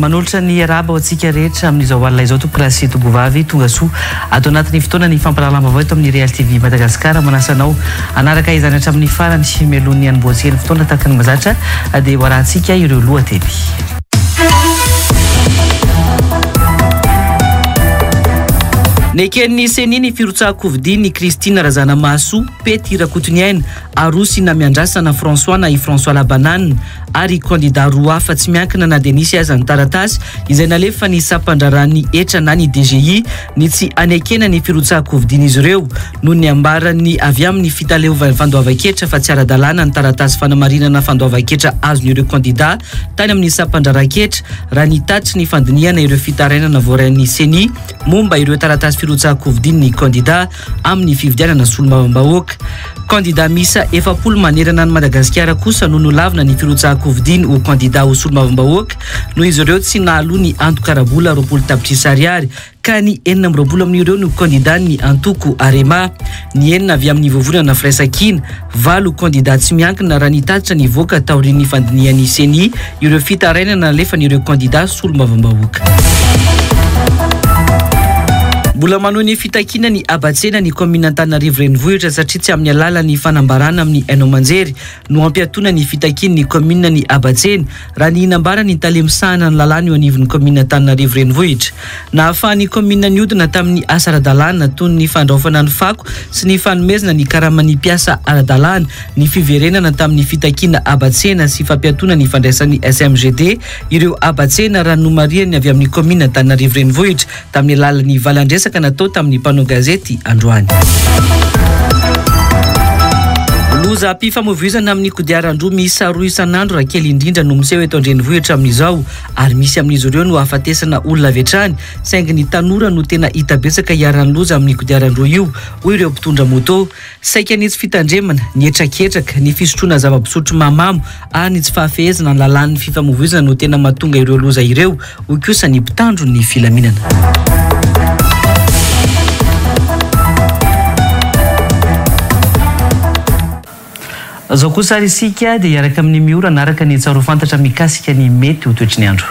manolotra ny araba atsika rehetra amin'izao alina izao tompolasy togovavy tonga soa ato anatin'ny fotoana ny famparahalamba eto amin'ny Real TV Madagasikara manasanao anaraka izany hatramin'ny farany sy melony anomboatsy fotoana tahaka ny mazatra dia hoarahantsika ireo lohateny. Neken'ny seniny firotsahan-Covid ny Christine Razanamaso pety Rakotoniaina arosy na miandrasana François na i François Labanane ary candidat roa hafa tsy miankina na Denisy aza ny taratasy izay nalefa ny sampandrarany etra na ny DGI ny tsy anekena ny firotsahan-Covid izy ireo noho ny ambarany avy amin'ny fitaleovan'ny fandoavan-ketra fa tsy ara-dalàna ny taratasy fanamarinana fandoavan-ketra azon'ireo candidat tany amin'ny sampandraran-ketra raha nitatry ny fandiniana ireo fitarainana voarain'ny CENI momba ireo taratasy firotsahan-Covid ny candidat amin'ny fividianana solombavam-bahoaka. Candidat misa 70 manerana ny Madagasikara kosa no nolavina ny firotsahan-Covid ho candidat ho solombavam-bahoaka no izy ireo tsy nahaloa ny antokarabola 20 tapitrisa ariary ka ny 40 amin'ireo no candidat ny Antoko Arema, ny 9 avy amin'ny vovonana Fraisakina, 9 candidat tsy miankina raha nitatitra ny voaka taorian'ny fandinian'ny CENI ireo fitarainana nalefa n'ireo candidat solombavam-bahoaka. Mbola manohy ny fitakina ny abatsena ny commune Antananarivo renivohitra satria tsy amin'ny alalan'ny fanambarana amin'ny haino aman-jery no ampiatona ny fitakiany ny commune ny abatsena raha ny inambara ny talemisahana ny lalàna eo anivon'ny commune Antananarivo renivohitra. Nahafahan'ny commune niodina tamin'ny asa ara-dalàna toy ny fandraofana ny fako sy ny fanomezana ny karamany mpiasa ara-dalàna ny fiverenana tamin'ny fitakina abatsena sy fampiatona ny fandraisan'ny SMGD ireo abatsena raha nomariany avy amin'ny commune Antananarivo renivohitra tamin'ny alalan'ny valandresaka natao tamin'ny mpanao gazety androany. Loza mpifamoivoizana amin'ny kodiaran-droa miisa 2 isan'andro raha kely indrindra no miseho eto an-drenivohitra amin'izao ary misy amin'izy ireo no afatesana olona vetrany saingy ny tanora no tena hita betsaka hiaran'ny loza amin'ny kodiaran-droa io hoy ireo mpitondra moto saika ny tsy fitandremana ny etraketraka ny fisotroana zava-pisotro mamamo ary ny tsy fahafehezana ny lalàn'ny fifamoivoizana no tena mahatonga ireo loza ireo hoy kosa ny mpitandro ny filaminana. Zao kosa risika dia hiaraka amin'ny miora naraka ny tsaro fantatra mikasika ny mety ho toetry ny andro.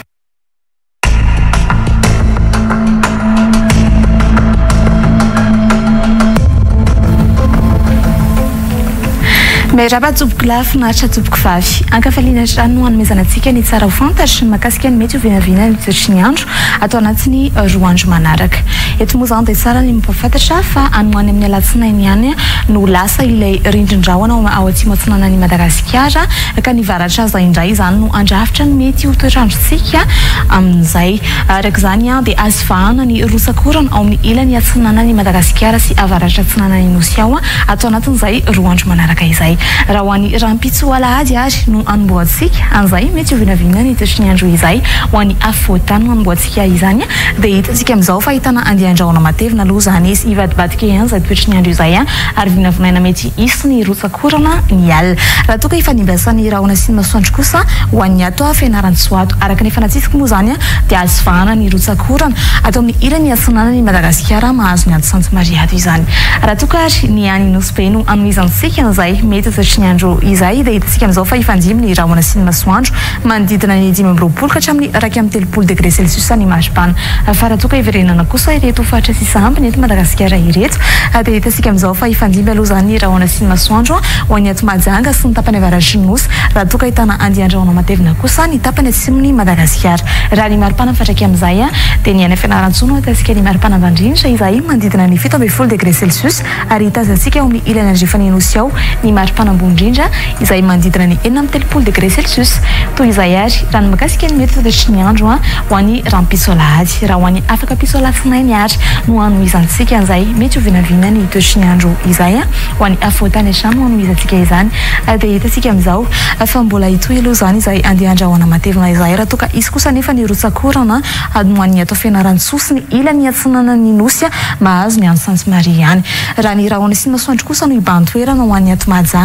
Merhaba tsuboko lafo na tsuboko vavy. Ankafaliana rano hanomezanantsika ny tsara ho fantatra makasika ny mety ho vinavina ny toetry ny andro atao anatin'ny 2 andro manaraka. Eto moa izany dia tsara ny mampahafantatra fa anoany amin'ny alatsinainy ihany no lasa ilay rindrin-drahona ao atsimo atsinanan'i Madagasikara ka ny varatra aza indray izany no andrafitra ny mety ho toetrandrontsika amin'izay. Araka izany dia azo vahana ny rosakorana ao amin'ny ilany atsinanan'i Madagasikara sy avaratra atsinanan'i Nosy ao atao anatin'izay 2 andro manaraka izay. Raha ho an'ny rampitso alahady ary no anomboantsika an'izay mety ho vinavina ny toetry ny andro izay ho an'ny afovoan-tany no anomboantsika izany dia hitantsika amin'izao fa ahitana andian-drahona matevina aloha izany izy hivadibadika ihany izay toetry ny andro izay ary vinavinaina mety hisy ny rotsakorana ny alina. Raha toa ka hifanimbiasan'ny rahona sy ny masoandro kosa ho an'ny ato fianaran-tsoato araka ny fanatsisika moa izany dia azo vahana ny rotsakorana atao amin'ny ilany atsinanan'i Madagasikara mahazo ny ady Santo Maria izany. Raha toa ka ny any Nosy be no anomizantsika an'izay mety toetry ny andro izay dia hitantsika amin'izao fa hifandimby ny rahona sy ny masoandro manodidina ny 5 ka hatramin'ny 2 degré Celsius ny maripana. Fa raha toa ka hiverenana kosa ireto faritra sisa ampy eto Madagasikara ireto dia hitantsika amin'izao fa hifandimby aloha izany ny rahona sy ny masoandro ho an'ny ato Mahajanga sy ny tapany avaratry ny Nosy raha toa ka ahitana andian-drahona matevina kosa ny tapany atsimon'ny Madagasikara. Raha ny maripana fatraka amin'izay dia ny any fianaran-tsoa no hitantsika ny maripana vandrindra izay manodidina ny 17 degré Celsius ary hitazantsika ao amin'ny ilany andrefany Nosy ao ny maripana ambony-drindra izay manodidina ny 13 degré Celsius. Toy izay ary raha ny makasika ny mety toetry ny andro ho an'ny rampitso alahady raha ho an'ny afaka pitso alatsinainy ary no anohizantsika an'izay mety ho vinavina ny toetry ny andro izay ho an'ny afovoan-tany hatrany no anohizantsika izany. Dia hitantsika amin'izao fa mbola hitohy aloha izany izay andian-drahona matevina izay raha toa ka izy kosa nefa ny rotsakorana no an'ny atao fianaran-tsoa sy ny ilany atsinanan'ny Nosy mahazo ny any Santo Maria ihany. Raha ny rahona sy ny masoandro kosa no hibantoerana ho an'ny ato Mahajanga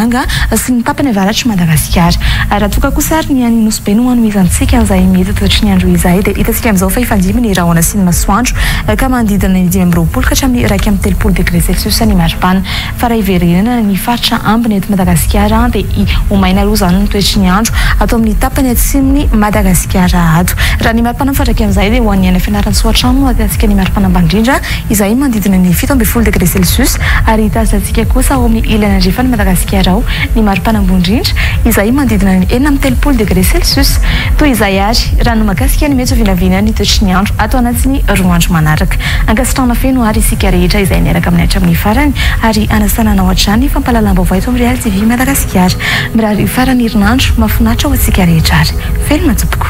Mbatanga sy ny tapany avaratry Madagasikara. Raha toka kosa ary ny Anosy be no hanomezantsika izay mety toetry ny andro izay dia hitantsika amin'izao fa ifandimy ny rahona sy ny masoandro ka manodidina ny 5 ka hatramin'ny 3 degré Celsius ny maripana fa raha iverenana ny faritra ambiny eto Madagasikara dia omaina aloha izany ny toetry ny andro atao amin'ny tapany atsimony Madagasikara ato. Raha ny maripana mifatraka amin'izay dia ho an'ny any fianaran-tsoatrano atantsika ny maripana ambandrindra izay manodidina ny 17 degré Celsius ary hitantsika kosa ao amin'ny ilany andrefana Madagasikara ao ny maripana ambondrindra izay manodidina ny 13 degré Celsius. Toy izay ary raha no mahakasika ny mety vinavina ny toetry ny andro atao anatin'ny 2 andro manaraka. Ankasitrana feno ary isika rehetra izay niaraka amin'ny hatramin'ny farany ary anasanana ao hatrany fampahalalam-baovao eto amin'ny Real TV Madagasikara. Mirary farany herinandro mahafinaritra ho antsika rehetra ary. Velona tompoko.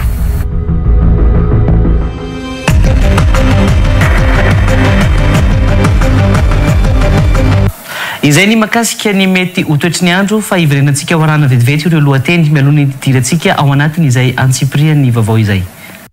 Izay ny makasika ny mety ho toetry ny andro fa iverenantsika ho arahana vetivety ireo lohateny mialohan'ny dirantsika ao anatiny izay antsipirian'ny vaovao izay.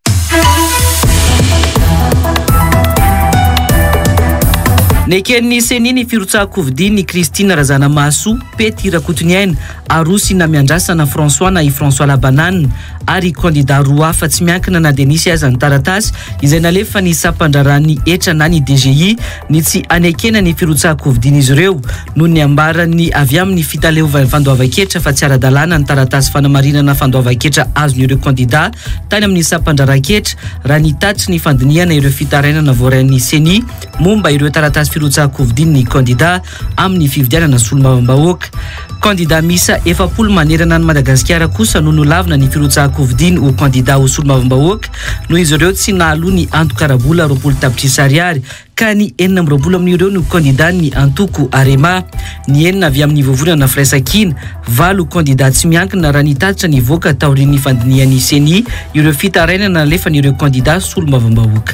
Neken'ny seniny firotsahan-kovidiny Christine Razanamahasoa, Pety Rakotoniaina, Arosy Namiandrasana François na i François Labanane ary candidat roa hafa tsy miankina na Denisy aza ny taratasy izay nalefa ny sampandrarany etra na ny DGI ny tsy anekena ny firotsahan-kovidiny izy ireo noho ny ambarany avy amin'ny fitaleovana fandoavan-ketra fa tsy ara-dalàna ny taratasy fanamarinana fandoavan-ketra azon'ireo candidat tany amin'ny sampandraran-ketra raha nitatry ny fandiniana ireo fitarainana voaran'ny CENI momba ireo taratasy firotsahan-kovidiny ny candidat amin'ny fividianana solombavam-bahoaka. Candidat misa 70 manerana ny Madagasikara kosa no nolavina ny firotsahan-kovidiny ho candidat ho solombavam-bahoaka no izy ireo tsy nahalo ny antokarabola 20 tapitrisa ariary ka ny 4 amin'ireo no candidat ny Antoko Arema, ny 9 avy amin'ny vovonana Fraisakina, 7 candidat tsy miankina raha nitatitra ny voaka taorian'ny fandinian'ny CENI ireo fitarainana nalefa n'ireo candidat solombavam-bahoaka.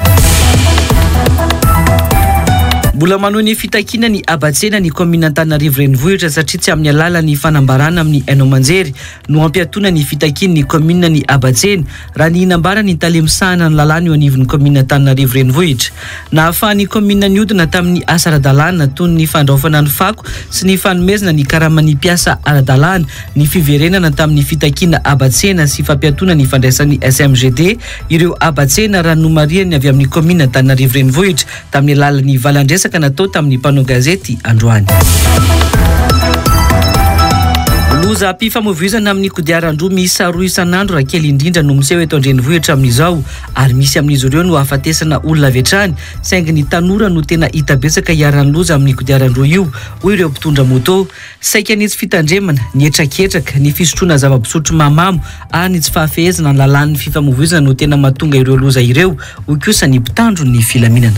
Mbola manohy ny fitakina ny Abatsena ny commune Antananarivo renivohitra satria tsy amin'ny alalan'ny fanambarana amin'ny Haino Amanjery no ampiatona ny fitakiny ny commune ny Abatsena raha ny inambara ny talemisahana ny lalàna eo anivon'ny commune Antananarivo renivohitra. Nahafahan'ny commune niodina tamin'ny asa ara-dalàna toy ny fandraofana ny fako sy ny fanomezana ny karamany mpiasa ara-dalàna ny fiverenana tamin'ny fitakina Abatsena sy fampiatona ny fandraisan'ny SMGD ireo Abatsena raha nomariany avy amin'ny commune Antananarivo renivohitra tamin'ny alalan'ny valandresaka natao tamin'ny mpanao gazety androany. Loza mpifamoivoizana amin'ny kodiaran-droa miisa 2 isan'andro raha kely indrindra no miseho eto andrenivohitra amin'izao ary misy amin'izy ireo no ahafatesana olona avy hatrany saingy ny tanora no tena hita betsaka hiaran'ny loza amin'ny kodiaran-droa io hoy ireo mpitondra moto. Saika ny tsy fitandremana, ny etraketraka, ny fisotroana zava-pisotro mahamamo ary ny tsy fahafehezana ny lalàn'ny fifamoivoizana no tena mahatonga ireo loza ireo hoy kosa ny mpitandro ny filaminana.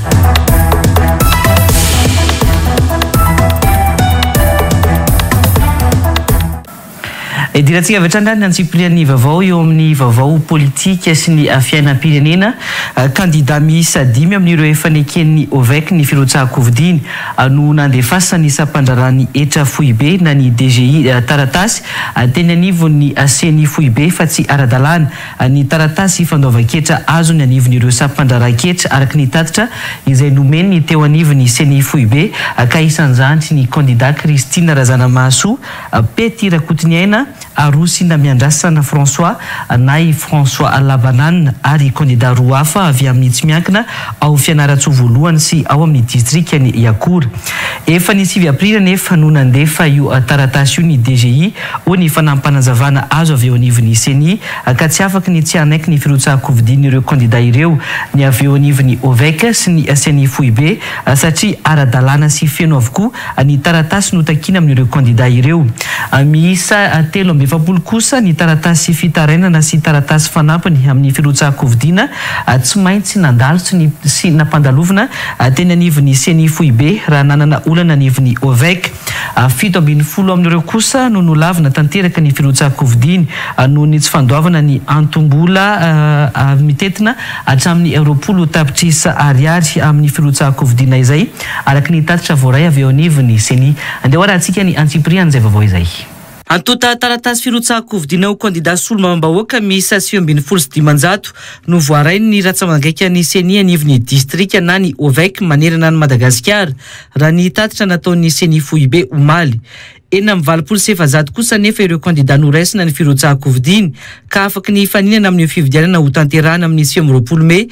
Dirantsika avy hatrany ny antsipirian'ny vaovao eo amin'ny vaovao politika sy ny fiainam-pirenena. Candidat miisa 5 amin'ireo efa neken'ny OVEC ny firotsahan-kovidiny no nandefasa ny sampandrarany etra foibe na ny DGI taratasy teny anivon'ny CENI foibe fa tsy ara-dalàna ny taratasy fandoavan-ketra azo ny anivon'ireo sampandraran-ketra araky ny tatitra izay nomeny teo anivon'ny CENI foibe ka isan'izany ny candidat Christine Razanamahasoa, Pety Rakotoniaina, Arosy Namiandrasana François na i François Labanane ary candidat roa hafa avy amin'ny tsy miankina ao fianaratsoa voalohany sy ao amin'ny distrikany Iakora. Efa ny 9 aprila nefa no nandefa io taratasy io ny DGI ho ny fanampanazavana azo avy eo anivon'ny CENI ka tsy afaka ny tsy anaiky ny firotsahan-kovidiny ireo candidat ireo ny avy eo anivon'ny OVEC sy ny CENI foibe satria ara-dalàna sy feno avokoa ny taratasy notakina amin'ireo candidat ireo. Miisa 7 kosa ny taratasy fitarainana sy taratasy fanampiny amin'ny firotsahan-kovidina tsy maintsy nandalo sy nampandalovana teny anivon'ny CENI foibe raha nanana olana anivon'ny OVEC. 70 amin'ireo kosa no nolavina tanteraka ny firotsahan-kovidiny noho ny tsy fandoavana ny antombola mitetina hatramin'ny 20 tapitrisa ariary amin'ny firotsahan-kovidina izay araky ny tatitra voaray avy eo anivon'ny CENI. Andeha ho arahantsika ny antsipiriany izay vaovao izay. Antota taratasy firotsahan-kovidina ho candidat solombavam-bahoaka miisa 7,500 no voarainy ny ratsamangaiky ny CENI anivon'ny distrika na ny OVEC manerana ny Madagasikara raha ny tatitra nataon'ny CENI foibe omaly. 470 kosa nefa ireo kandida noraisina ny firotsahako-vidiny ka afaka ny faninana amin'ny fividianana ho tanterahana amin'ny 20 Mey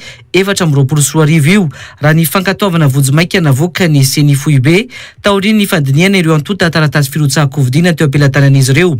2024 io raha ny fankatoavana vojomaika navoaka ny CENI Foibe taoriny ny fandiniana ireo antota taratasy firotsahako-vidina teo ampelantanan'izy ireo.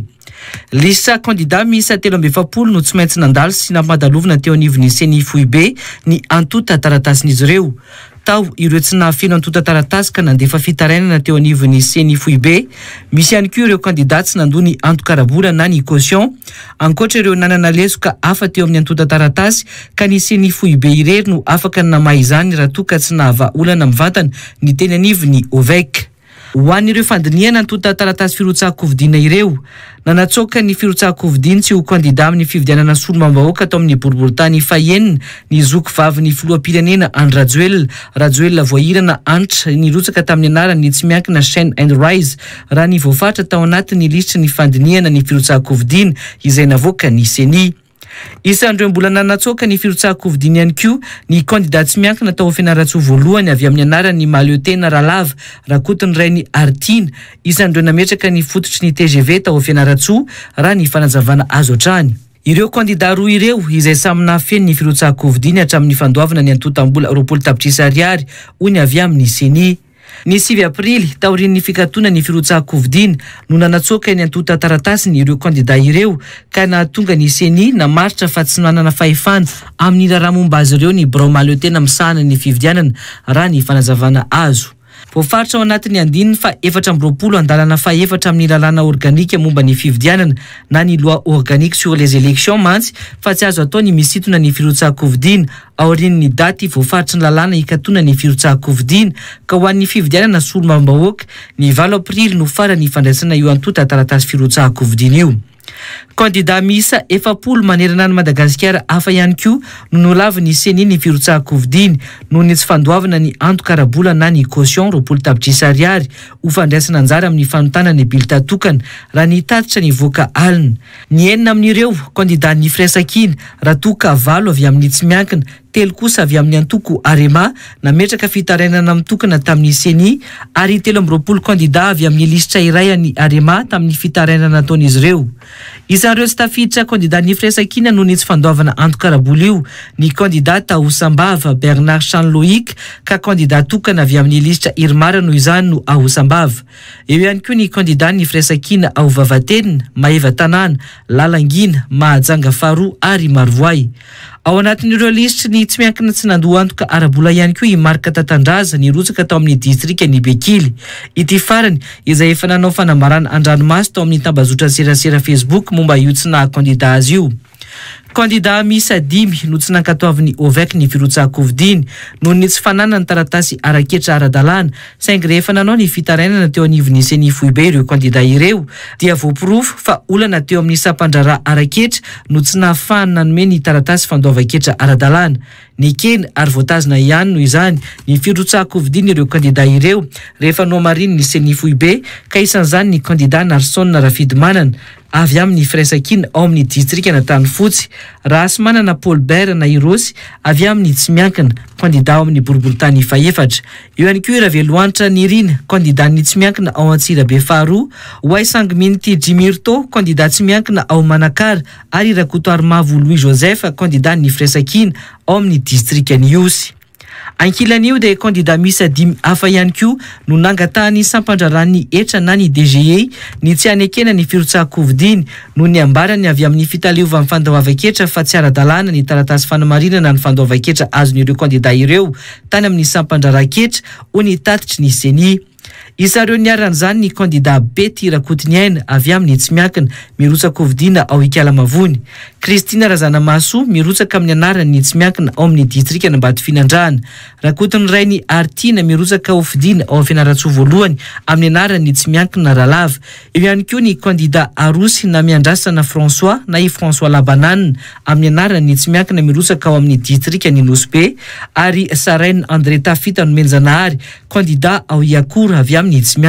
Lisa kandida miisa 770 no tsy maintsy nandalo sy nampadalovina teo anivon'ny CENI Foibe ny antota taratasin'izy ireo. Tao ireo tsy nahafeno antota taratasy ka nandefa fitarainana teo anivon'ny CENI Foibe. Misy ihany koa ireo kandida tsy nandony anto-karabola na ny caution. Ankoatra ireo nanana lesoka hafa teo amin'ny antota taratasy ka ny CENI Foibe irery no afaka namaha izany raha toa ka tsy nahava olana mivantana ny teny anivon'ny OVEC. Ho an'ireo fandiniana antota taratasy firotsahako-vidina ireo, nanatsoaka ny firotsahako-vidiny tsy ho kandida amin'ny fividianana solomam-bahoaka tao amin'ny boriboritany fahenina ny zoko vavin'ny filoham-pirenena Andry Rajoelina voahirana antitra nirotsaka tamin'ny anarany tsy miankina Shine and Rise raha ny voafatra tao anatin'ny lisitra ny fandiniana ny firotsahako-vidina izay navoaka ny CENI. Isan'ireo mbola nanatsoaka ny firotsahako-vidiny ihany koa ny kandida tsy miankina tao Fianarantsoa voalohany avy amin'ny anarany Mahaleotena Ralava Rakoton'iray ny Artina. Isan'ireo nametraka ny fototry ny TGV tao Fianarantsoa raha ny fanazavana azo hatrany. Ireo kandida roa ireo izay samy nahafeno ny firotsahako-vidiny hatramin'ny fandoavana ny antotam-bola 20 tapitrisa ariary hoy avy amin'ny CENI. Ny 7 Aprily taorin'ny fikatona ny firotsahako-vidiny no nanatsoaka ny antota taratasiny ireo kandida ireo ka nahatonga ny CENI namaritra fa tsy nanana fahefana amin'ny raha momba azy ireo ny Birao Mahaleotena misahana ny fividianana raha ny fanazavana azo. Voafaritra ao anatin'ny andininy fa 420 andalana fa 4 amin'ny lalàna organika momba ny fividianana na ny loi organique sur les élections mantsy fa tsy azo atao ny misintona ny firotsahako-vidina aorian'ny daty voafaritra ny lalàna hikatona ny firotsahako-vidina ka ho an'ny fividianana solomam-bahoaka ny 9 Aprily no farany fandraisana io antota taratasy firotsahako-vidina io. Kandida miisa 70 manerana ny Madagasikara hafa ihany koa no nolava ny CENI ny firotsahako-vidiny noho ny tsy fandoavana ny anto-karabola na ny caution 20 tapitrisa ariary ho fandraisana anjara amin'ny fanontana ny bilita tokana raha ny tatitra ny voaka alina. Ny 9 amin'ireo kandida ny firaisan-kina raha toa ka 9 avy amin'ny tsy miankina, 3 kosa avy amin'ny antoko Arema nametraka fitarainana mitokana tamin'ny CENI ary 13 kandida avy amin'ny lisitra iray ny Arema tamin'ny fitarainana nataon'izy ireo. Isan'ireo tsy tafiditra kandida ny firaisan-kina noho ny tsy fandoavana anto-karabola io ny kandida Ahosambava Bernard Chanloïc ka kandida tokana avy amin'ny lisitra Irmara noho izany no Ahosambava. Eo ihany koa ny kandida ny firaisan-kina Vavatena, Maeva Tanàna, Lalangina, Mahajanga Faharoa ary Marovoay. Ao anatin'ireo lisitra ny tsy miankina tsy nandoa antoka arabola ihany koa i Marka Tatandraza nirotsaka tao amin'ny distrika ny Bekily. Ity farany izay efa nanao fanambarana an-dranomasy tao amin'ny tambazotra serasera Facebook momba io tsy nahakandida azy io. Kandida miisa 5 no tsy nankatoavin'ny OVEC ny firotsahako-vidiny noho ny tsy fananana ny taratasy araketra ara-dalàna saingy rehefa nanao ny fitarainana teo anivon'ny CENI Foibe ireo kandida ireo dia voapirofo fa olana teo amin'ny sampandraraha araketra no tsy nahafahana nanome ny taratasy fandoavaketra ara-dalàna. Ny kely ary voatazana ihany no izany ny firotsahako-vidiny ireo kandida ireo rehefa noamariny ny CENI Foibe ka isan'izany ny kandida Narsson Rafidimanana avy amin'ny firaisan-kina ao amin'ny distrika n'Antanifotsy, Rasimanana Paul Bert na Irosy avy amin'ny tsy miankina kandida ao amin'ny boriboritany faefatra. Eo ihany koa Raveloanitra Nirina kandida ny tsy miankina ao Antsirabe Faharoa, Waisangminty Jimirto kandida tsy miankina ao Manakara ary Rakotoarimavo Louis Joseph kandida ny firaisan-kina ao amin'ny distrika ny Iosy. Ankilan'io dia kandida miisa 5 hafa ihany koa no nangatahany sampandraran'ny etra na ny DGE ny tsy hanekena ny firotsahako-vidiny noho ny ambarany avy amin'ny fitaliovan'ny fandoavaketra fa tsy ara-dalàna ny taratasy fanamarinana ny fandoavaketra azon'ireo kandida ireo tany amin'ny sampandraran-ketra ho ny tatitry ny CENI. Isareo niaran'izany ny kandida Betty Rakotonyaina avy amin'ny tsy miankina mirotsako-vidina ao Ikalamavony, Kristina Razanamaso mirotsaka amin'ny anarany tsy miankina ao amin'ny distrika n'Ambatofinandrana, Rakoton'iray ny Artina mirotsaka ao Fidina ao Fianarantsoa voalohany amin'ny anarany tsy miankina Ralava. Eo ihany koa ny kandida Arosy Namiandrasana François na i François Labanana amin'ny anarany tsy miankina mirotsaka ao amin'ny distrika ny Nosbe ary Saraine André Tafita no Menjanahary kandida ao Iakora avy amin'ny tsy miankina.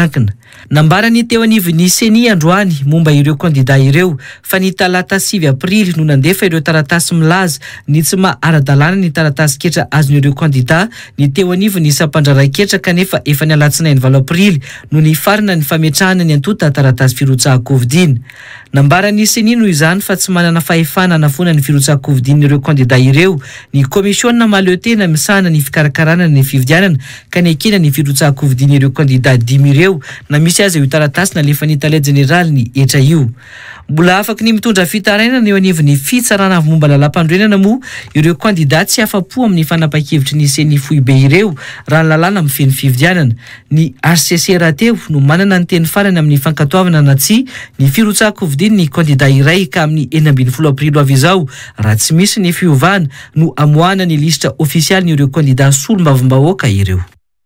nambarany teo anivon'ny seni androany momba ireo kandida ireo fa ny talata 9 aprily no nandefa ireo taratasy milaza ny tsy ara-dalàna ny taratasy ketra azon'ireo kandida ny teo anivon'ny sampandraraiketra kanefa efa ny alatsinainy 9 aprily no ny farina ny fametrahana ny antota taratasy firotsahana covid. Nambarany seni no izany fa tsy manana fahefana anafona ny firotsahana covid ireo kandida ireo. Ny komisiona maleo tena misahana ny fikarakarana ny fividianana ka ny ekena ny firotsahana covid ireo kandida 10 ireo na misy azy io taratasy na lefa ny tale general ny etra io. Mbola afaka ny mitondra fitarainana eo anivon'ny fitsarana momba lalam-pandroenana moa ireo kandida tsy afapo amin'ny fanapa-kevitry ny seni fohy be ireo raha ny lalàna amin'ny feny fividianana. Ny HCC rahateo no manana ny teny farany amin'ny fankatoavana na tsy ny firotsahana covid ny kandida iray ka amin'ny 12 aprily avy izao raha tsy misy ny fiovana no amoahana ny lista ofisialy ireo kandida solombavam-bahoaka ireo.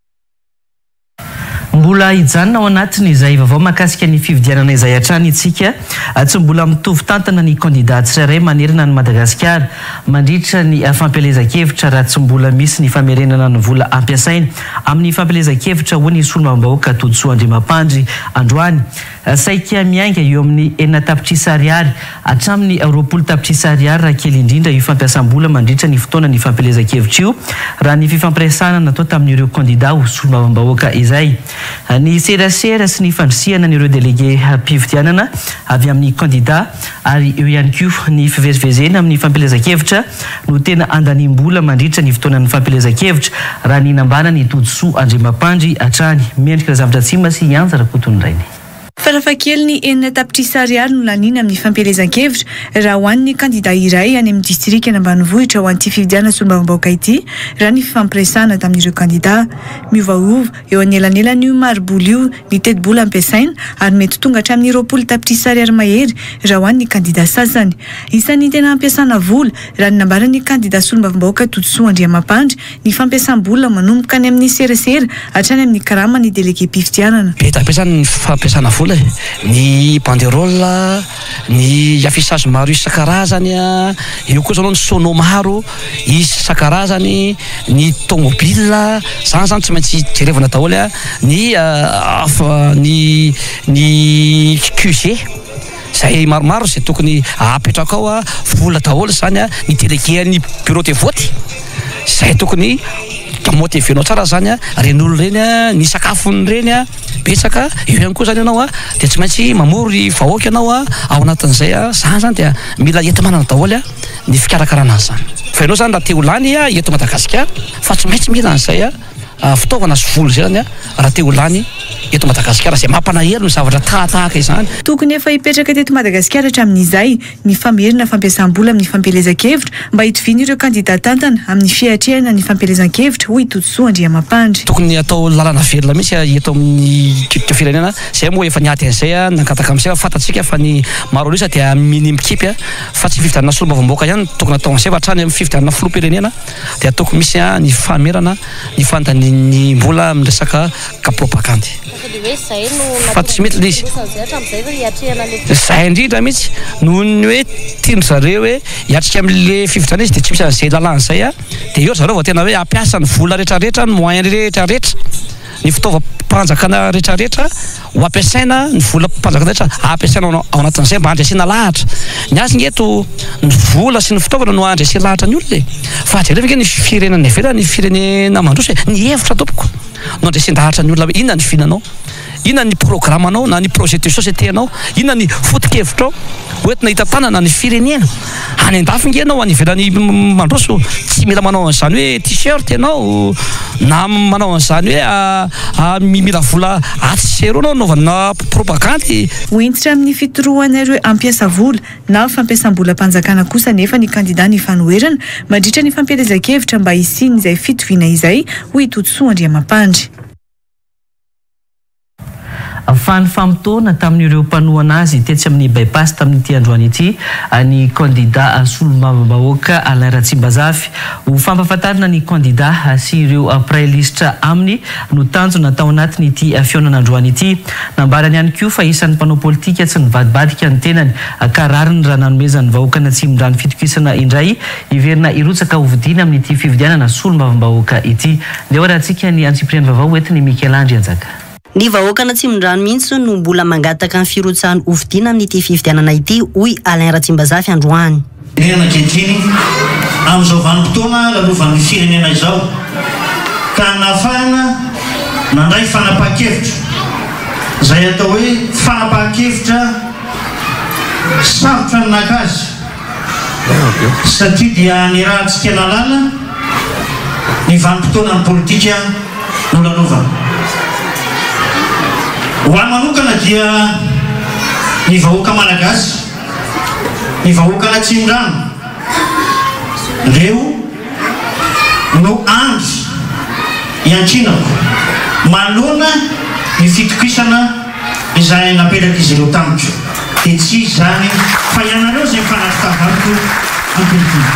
Mbola hijanona ao anatiny izay vaovao mahakasika ny fividianana izay hatrany itsika tsy mbola mitovy tantana ny kandida tsirairay manerana ny Madagasikara mandritra ny fampielezan-kevitra raha tsy mbola misy ny famerenana ny vola ampiasaina amin'ny fampielezan-kevitra ho ny solombavam-bahoaka Tontsoa Andriamampandry androany. Saika miainga eo amin'ny 4 tapitrisa ariary hatramin'ny 20 tapitrisa ariary raha kely indrindra io fampiasam-bola mandritra ny fotoana ny fampielezan-kevitra io raha ny fifampiresana natao tamin'ireo kandida ho solombavam-bahoaka izay. Ny serasera sy ny fandrisihana n'ireo delege mpividianana avy amin'ny kandida ary eo ihany koa ny fivezivezena amin'ny fampielezan-kevitra no tena andanim-bola mandritra ny fotoana ny fampielezan-kevitra raha ny nambana ny Tontsoa Andriamampandry hatrany. Mendrika zavatra tsy masy Anja Rakotondrainy. Farafahakeliny 4 tapitrisa ariary no lanina amin'ny fampielezan-kevitra raha ho an'ny kandida iray any amin'ny distrika ambanivohitra ho an'ity fividiana solombavam-bahoaka ity raha ny fifampiresana tamin'ireo kandida. Miovaova eo anelan'elan'io marobola io ny teti-bola ampiasaina ary mety tonga hatramin'ny 20 tapitrisa ariary mahery raha ho an'ny kandida sasany. Isan'ny tena ampiasana vola raha ny nambaran'ny kandida solombavam-bahoaka Tontsoa Andriamampandry ny fampiasam-bola manomboka any amin'ny serasera hatrany amin'ny karama ny delege mpividianana. Fampiasana vola ny banderole ny affichage maro isan-karazany eo koa zao ny sono maro isan-karazany ny tomobile zany tsy maintsy jerevana daholo ny QG zay maromaro zay tokony apetraka ao vola daholo zany ny délégué bureau de vote zay tokony motivenao tsara zany ren'olo reny ny sakafony reny betsaka eo ihany koa zany ianao dia tsy maintsy mamory vahoaka ianao ao anatin'izay zany dia mila enti-manana daholo ny fikarakarana azy zany fa ianao zany raha te ho lany eto Madagasikara fa tsy maintsy mila an'izay fitaovana sy vola zay zany raha te ho lany eto Madagasikara zay mampanahery ny zavatra tahaka izany. Tokony efa hipetraka teto Madagasikara hatramin'izay ny famerina fampiasam-bola amin'ny fampielezan-kevitra mba hitovina ireo kandida tantana amin'ny fiatrehana ny fampielezan-kevitra hoy Tontsoa Andriamampandry. Tokony atao lalana velona mihitsy eto amin'ny firenena zay moa efa niaty an'izay nankataka amin'izay fantatsika fa ny maro losa dia minimikipy fa tsy fividianana solombavam-bahoaka ihany tokony atao an'izay fa hatrany amin'ny fividianana filoham-pirenena dia tokony misy ny famerana ny fandanian'ny mbola amin'ny resaka kapropagandy. Fa tsy mety izy zay indrindra mihitsy noho ny hoe tiany zareo hoe hiatrika amin'le fividiana izy dia tsy misy an'izay lalàn'izay dia eo zareo vao tena hoe ampiasa ny vola rehetrarehetra ny moyen rehetrarehetra ny fitaovam-panjakana rehetrarehetra ho ampiasaina ny vola mpanjakana rehetra ampiasaina ao anatin'izay mba handresena lahatra. Ny azy eto ny vola sy ny fitaovana no handresena lahatra ny olona fa jerevika ny firenena ivelany ny firenena mandroso ny hevitra tompoko no handresendahatra ny olona inona ny finanao inona ny programanao na ny projet de société anao inona ny foto-kevitrao hoentina hita tanana ny firenena any an-dafy ianao any ivelany mandroso tsy mila manao an'izany hoe t-shirt ianao na manao an'izany hoe mila vola atsero anao naovana propagandy. Hoentitra amin'ny fitorohana ireo ampiasa vola na fampiasam-bola mpanjakana kosa nefa ny kandida ny fanoherana mandritra ny fampielezan-kevitra mba hisiny izay fitoviana izay hoy Tontsoa Andriamampandry. Fanifamtoana tamin'ireo mpanohana azy tetsy amin'ny bypass tamin'ity androany ity ny kandida solombavam-bahoaka Alain Ratsimbazafy ho fampahafantarana ny kandida sy ireo prailista aminy no tanjona tao anatiny ity fionana androany ity. Nambarany ihany koa fa isan'ny mpanao politika tsy nivadibadika ny tenany ka rariny raha nanomezany vahoaka na tsimindra ny fitokisana indray iverina irotsaka hovidiana amin'ity fividianana solombavam-bahoaka ity. Ndeha raha antsika ny antsipriany vavao entiny Mikelandry Anjaka. Ny vahoaka na Tsimondrano mihitsy no mbola mangataka ny firotsahany hovidiana amin'ity fifidianana ity, hoy Alain Ratsimbazafy androany. Firenena ankehitriny amin'izao vanim-potoana lalovan'ny firenena izao ka nahafahana nandray fanapahan-kevitra izay atao hoe fanapahan-kevitra sarotra ny nakazy satria dia ny rahantsika nalala ny vanim-potoana ny politika no lalovana. Ho any manokana dia ny vahoaka malagasy, ny vahoaka na Tsimondrano reo no andry iantsinako manoloana ny fitokisana izay napetraka izy ireo tamiko, dia tsy izany fa ianareo izay mifanaritavariko ampolitika.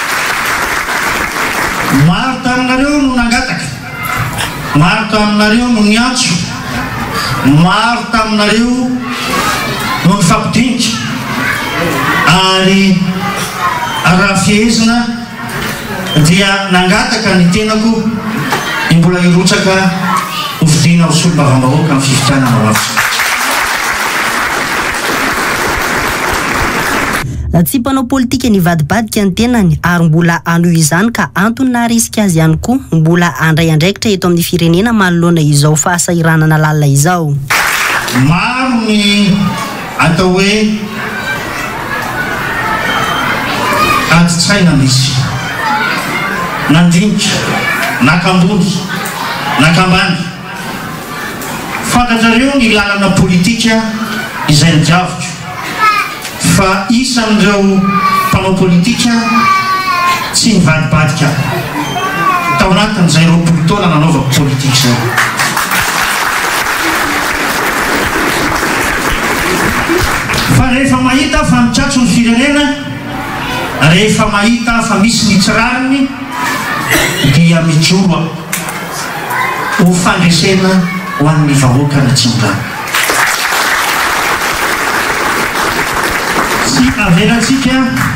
Maro taminareo no nangataka, maro taminareo no niantso, maro taminareo no nifampidinika, ary raha fihezina dia nangataka ny tenako ny mbola hirotsaka hovidiana ho solombavam-bahoaka amin'ny fifidianana mavafy. Tsy mpanao politika ny vadibadika ny tenany ary mbola anoho izany ka antony naharisika azy ihany koa mbola andray andraikitra eto amin'ny firenena manoloana izao fahasahiranana lalina izao. Maro ny atao hoe adi-tsaina misy nandinika nakambony nakambany, fantatrareo ny lalana politika izay nidiaviko fa isan'ireo mpanao politika tsy nivadibadika tao anatin'izay roapolo taona nanaovako politika zao. Fa rehefa mahita fa mitratso ny firenena, rehefa mahita fa misy ny tsirariny, dia mijoro ho fandresena ho an'ny vahoaka na Tsimondrano. Tsy averatsika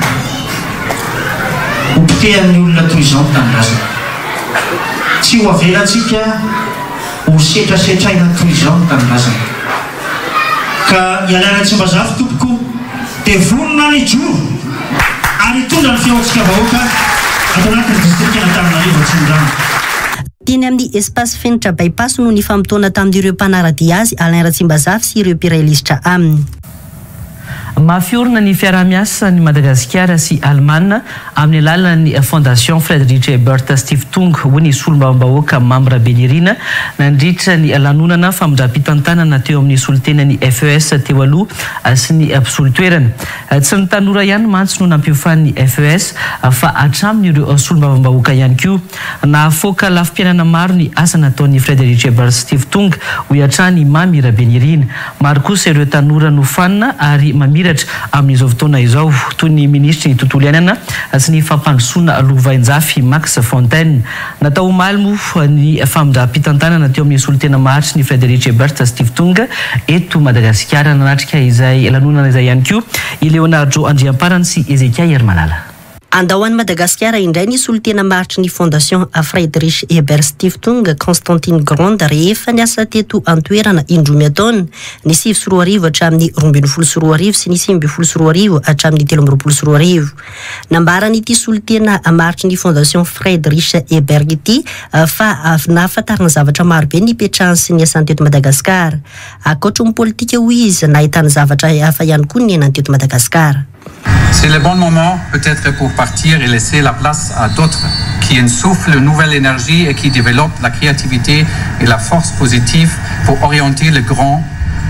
ho pitehan'ny olona toy izao tanindrazana, tsy ho averatsika ho setrasetraina toy izao tanindrazana, ka Alain Ratsimbazafy tompoko dia vonona ny joro ary tondra ny fiahoantsika vahoaka ato anatin'ny distrikta Antananarivo Tsimondrano. Teny amin'ny espace fenitra bypass no ny famotoana tamin'ireo mpanaradia azy Alain Ratsimbazafy sy ireo mpirailisitra aminy. Mafiorina ny fiarahamiasa ny Madagasikara sy Allemagne amin'ny alalan'ny Fondation Frederic Ebert Stiftung hoy ny solombavam-bahoaka Mambra Benirina nandritra ny lanonana famindram-pitantanana teo amin'ny solitenan'ny FES teo aloha sy ny mpisolitoerana. Tsy ny tanora ihany mantsy no nampiofan'ny FES fa hatramin'ireo solombavam-bahoaka ihany koa. Nahafoaka lafim-piainana maro ny asa nataon'ny Frederic Ebert Stiftung ho hatrany Mamira Benirina. Maro kosa ireo tanora no fanina ary mamiratra amin'izao fotoana izao toy ny ministry ny tontolo iainana sy ny fampandrosoana Lovainjafy Max Fontaine. Natao omaly moa ny famindram-pitantanana teo amin'ny solitena maharitsy ny Frederic Ebert Stiftung eto Madagasikara nanatrika izay lanonana izay ihany koa i Leonardo Andriamparana sy Ezekia Hermalala. Andao an'i Madagasikara indray ny solitena maritry ny Fondation Frederic Ebert Stiftung Constantine Grande rehefa niasa teto antoerana indroa taona ny 2024 hatramin'ny 2025 sy ny 2025 hatramin'ny 2023. Nambaran'ity solitena maritry ny Fondation Frederic Ebert ity fa nahafantarana zavatra maro be ny ipetrahany sy ny asany teto Madagasikara. Ankoatra ny politika ho izy nahitana zavatra hafa ihany koa ny enany teto Madagasikara. C'est le bon moment peut-être pour partir et laisser la place à d'autres qui insufflent une nouvelle énergie et qui développent la créativité et la force positive pour orienter le grand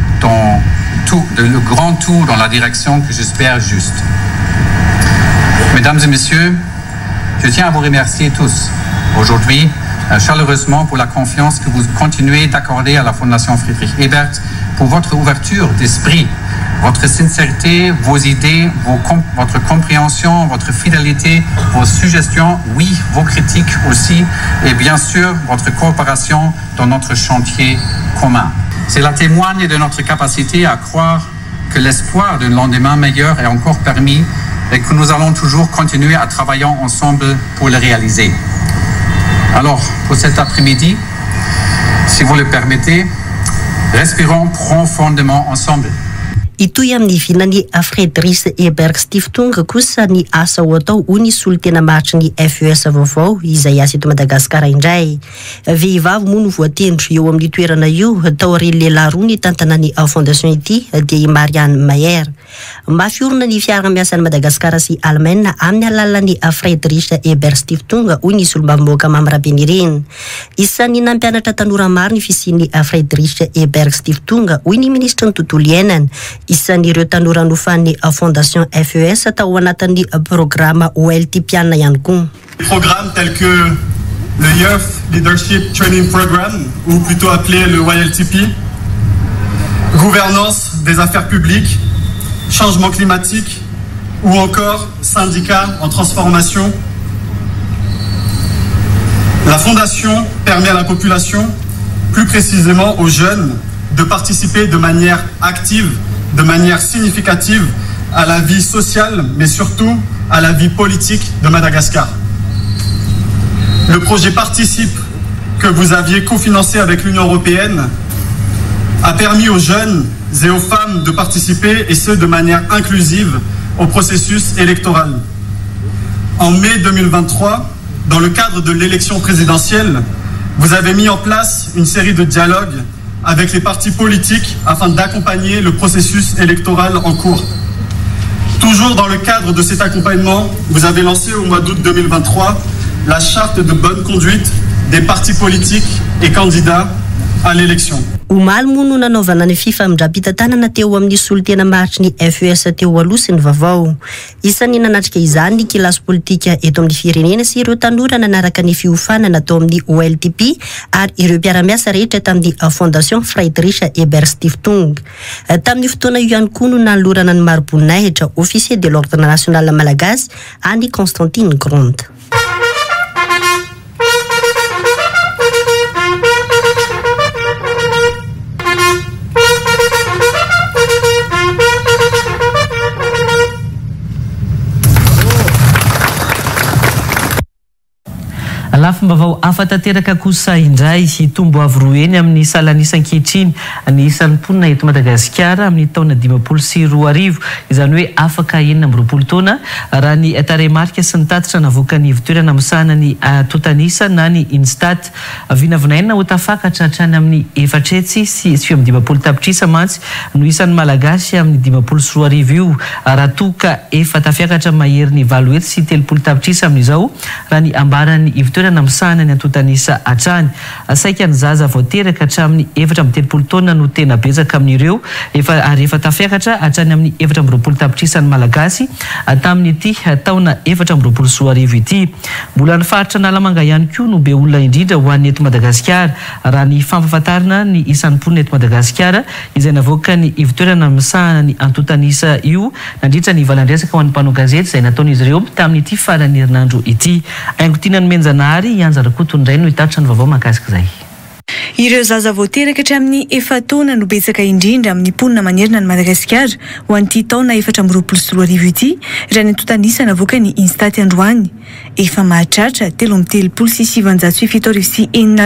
tour dans la direction que j'espère juste. Mesdames et messieurs, je tiens à vous remercier tous aujourd'hui chaleureusement pour la confiance que vous continuez d'accorder à la Fondation Frédéric Ebert, pour votre ouverture d'esprit, votre sincérité, vos idées, votre compréhension, votre fidélité, vos suggestions, oui, vos critiques aussi, et bien sûr votre coopération dans notre chantier commun. Cela témoigne de notre capacité à croire que l'espoir d'un lendemain meilleur est encore permis et que nous allons toujours continuer à travailler ensemble pour le réaliser. Alors, pour cet après-midi, si vous le permettez, Respirons profondément ensemble. Itoy amin'ny vinany Frederice Eberg Stiftung kosa ny asa ho atao ho ny solo tena maritry ny FES vaovao izay asa eto Madagasikara indray. Vehivavy moa no voatendro eo amin'ny toerana io tao ary lehilahy roa ny tantana ny fondation ity dia Marianne Mayer. Mafiorina ny fiara-miasa ny Madagasikara sy Allemagne amin'ny alalan'ny Frederice Eberg Stiftung hoy ny solombavambahoaka mamirabe ireny. Isan'ny nampianatra tanora maro ny fisian'ny Frederice Eberg Stiftung hoy ny ministra ny tontolo iainana. Isan'ireo tanora nofan'ny fondation FES tao anatin'ny programme OLTP-ana ihany koa. Des programmes tels que le Youth Leadership Training Program, ou plutôt appelé le YLTP, gouvernance des affaires publiques, changement climatique, ou encore syndicats en transformation. La fondation permet à la population, plus précisément aux jeunes, de participer de manière active, de manière significative à la vie sociale, mais surtout à la vie politique de Madagascar. Le projet Participe, que vous aviez cofinancé avec l'Union européenne, a permis aux jeunes et aux femmes de participer, et ce de manière inclusive, au processus électoral. En mai 2023, dans le cadre de l'élection présidentielle, vous avez mis en place une série de dialogues avec les partis politiques afin d'accompagner le processus électoral en cours. Toujours dans le cadre de cet accompagnement, vous avez lancé au mois d'août 2023 la charte de bonne conduite des partis politiques et candidats à l'élection. Omaly moa no nanaovana ny fifamindram-pitantanana teo amin'ny solo tena maritry ny FES teo aloha sy ny vaovao. Isan'ny nanatrika izany ny kilasy politika eto amin'ny firenena sy ireo tanora nanaraka ny fiofanana tao amin'ny OLTP ary ireo mpiara-miasa rehetra tamin'ny fondation Frederice Eberg Stiftung. Tamin'ny fotoana io ihany koa no nanolorana ny maro-boninahitra officier de l'ordre national malagasy Annie Constantine Grande. Lafim-baovao afa-tanteraka kosa indray hitombo avy roa eny amin'ny salanisan-kehitriny ny isan'ny mponina eto Madagasikara amin'ny taona 2024 izany hoe afaka 20 taona raha ny tarehimarika sy ny tatitra navoaka ny ivitoerana misahana ny totanisa na ny Instat vinavinaina ho tafakatra hatrany amin'ny 4 sy 20 tapitrisa mantsy no isan'ny malagasy amin'ny 24 io raha toka efa tafiakatra mahery ny 7 sy 30 tapitrisa amin'izao raha ny ambaran'ny ivitoerana misahana ny antotanisa hatrany. Saika ny zaza voateraka hatramin'ny 4 taona no tena betsaka amin'ireo ary efa tafiakatra hatrany amin'ny 20 tapitrisa ny malagasy tamin'ity taona 2024 ity. Mbola ny faritra Nalamanga ihany koa no be olona indrindra ho an'ny eto Madagasikara raha ny fampahafantarana ny isan'ny mponina eto Madagasikara izay navoaka ny ivitoerana misahana ny antotanisa io nandritra ny valandresaka ho an'ny mpanao gazety izay nataon'izy ireo tamin'ity farany herinandro ity. Aingotina ny menjanahary Ianza Rakotondray no hitatitra ny vaovao mahakasika izay. Ireo zaza voateraka hatramin'ny 4 taona no betsaka indrindra amin'ny mponina manerina ny Madagasikara ho an'ity taona 2024 ity raha ny antotanisa navoaka ny Instat androany. Efa mahatratra 3 sy 7 sy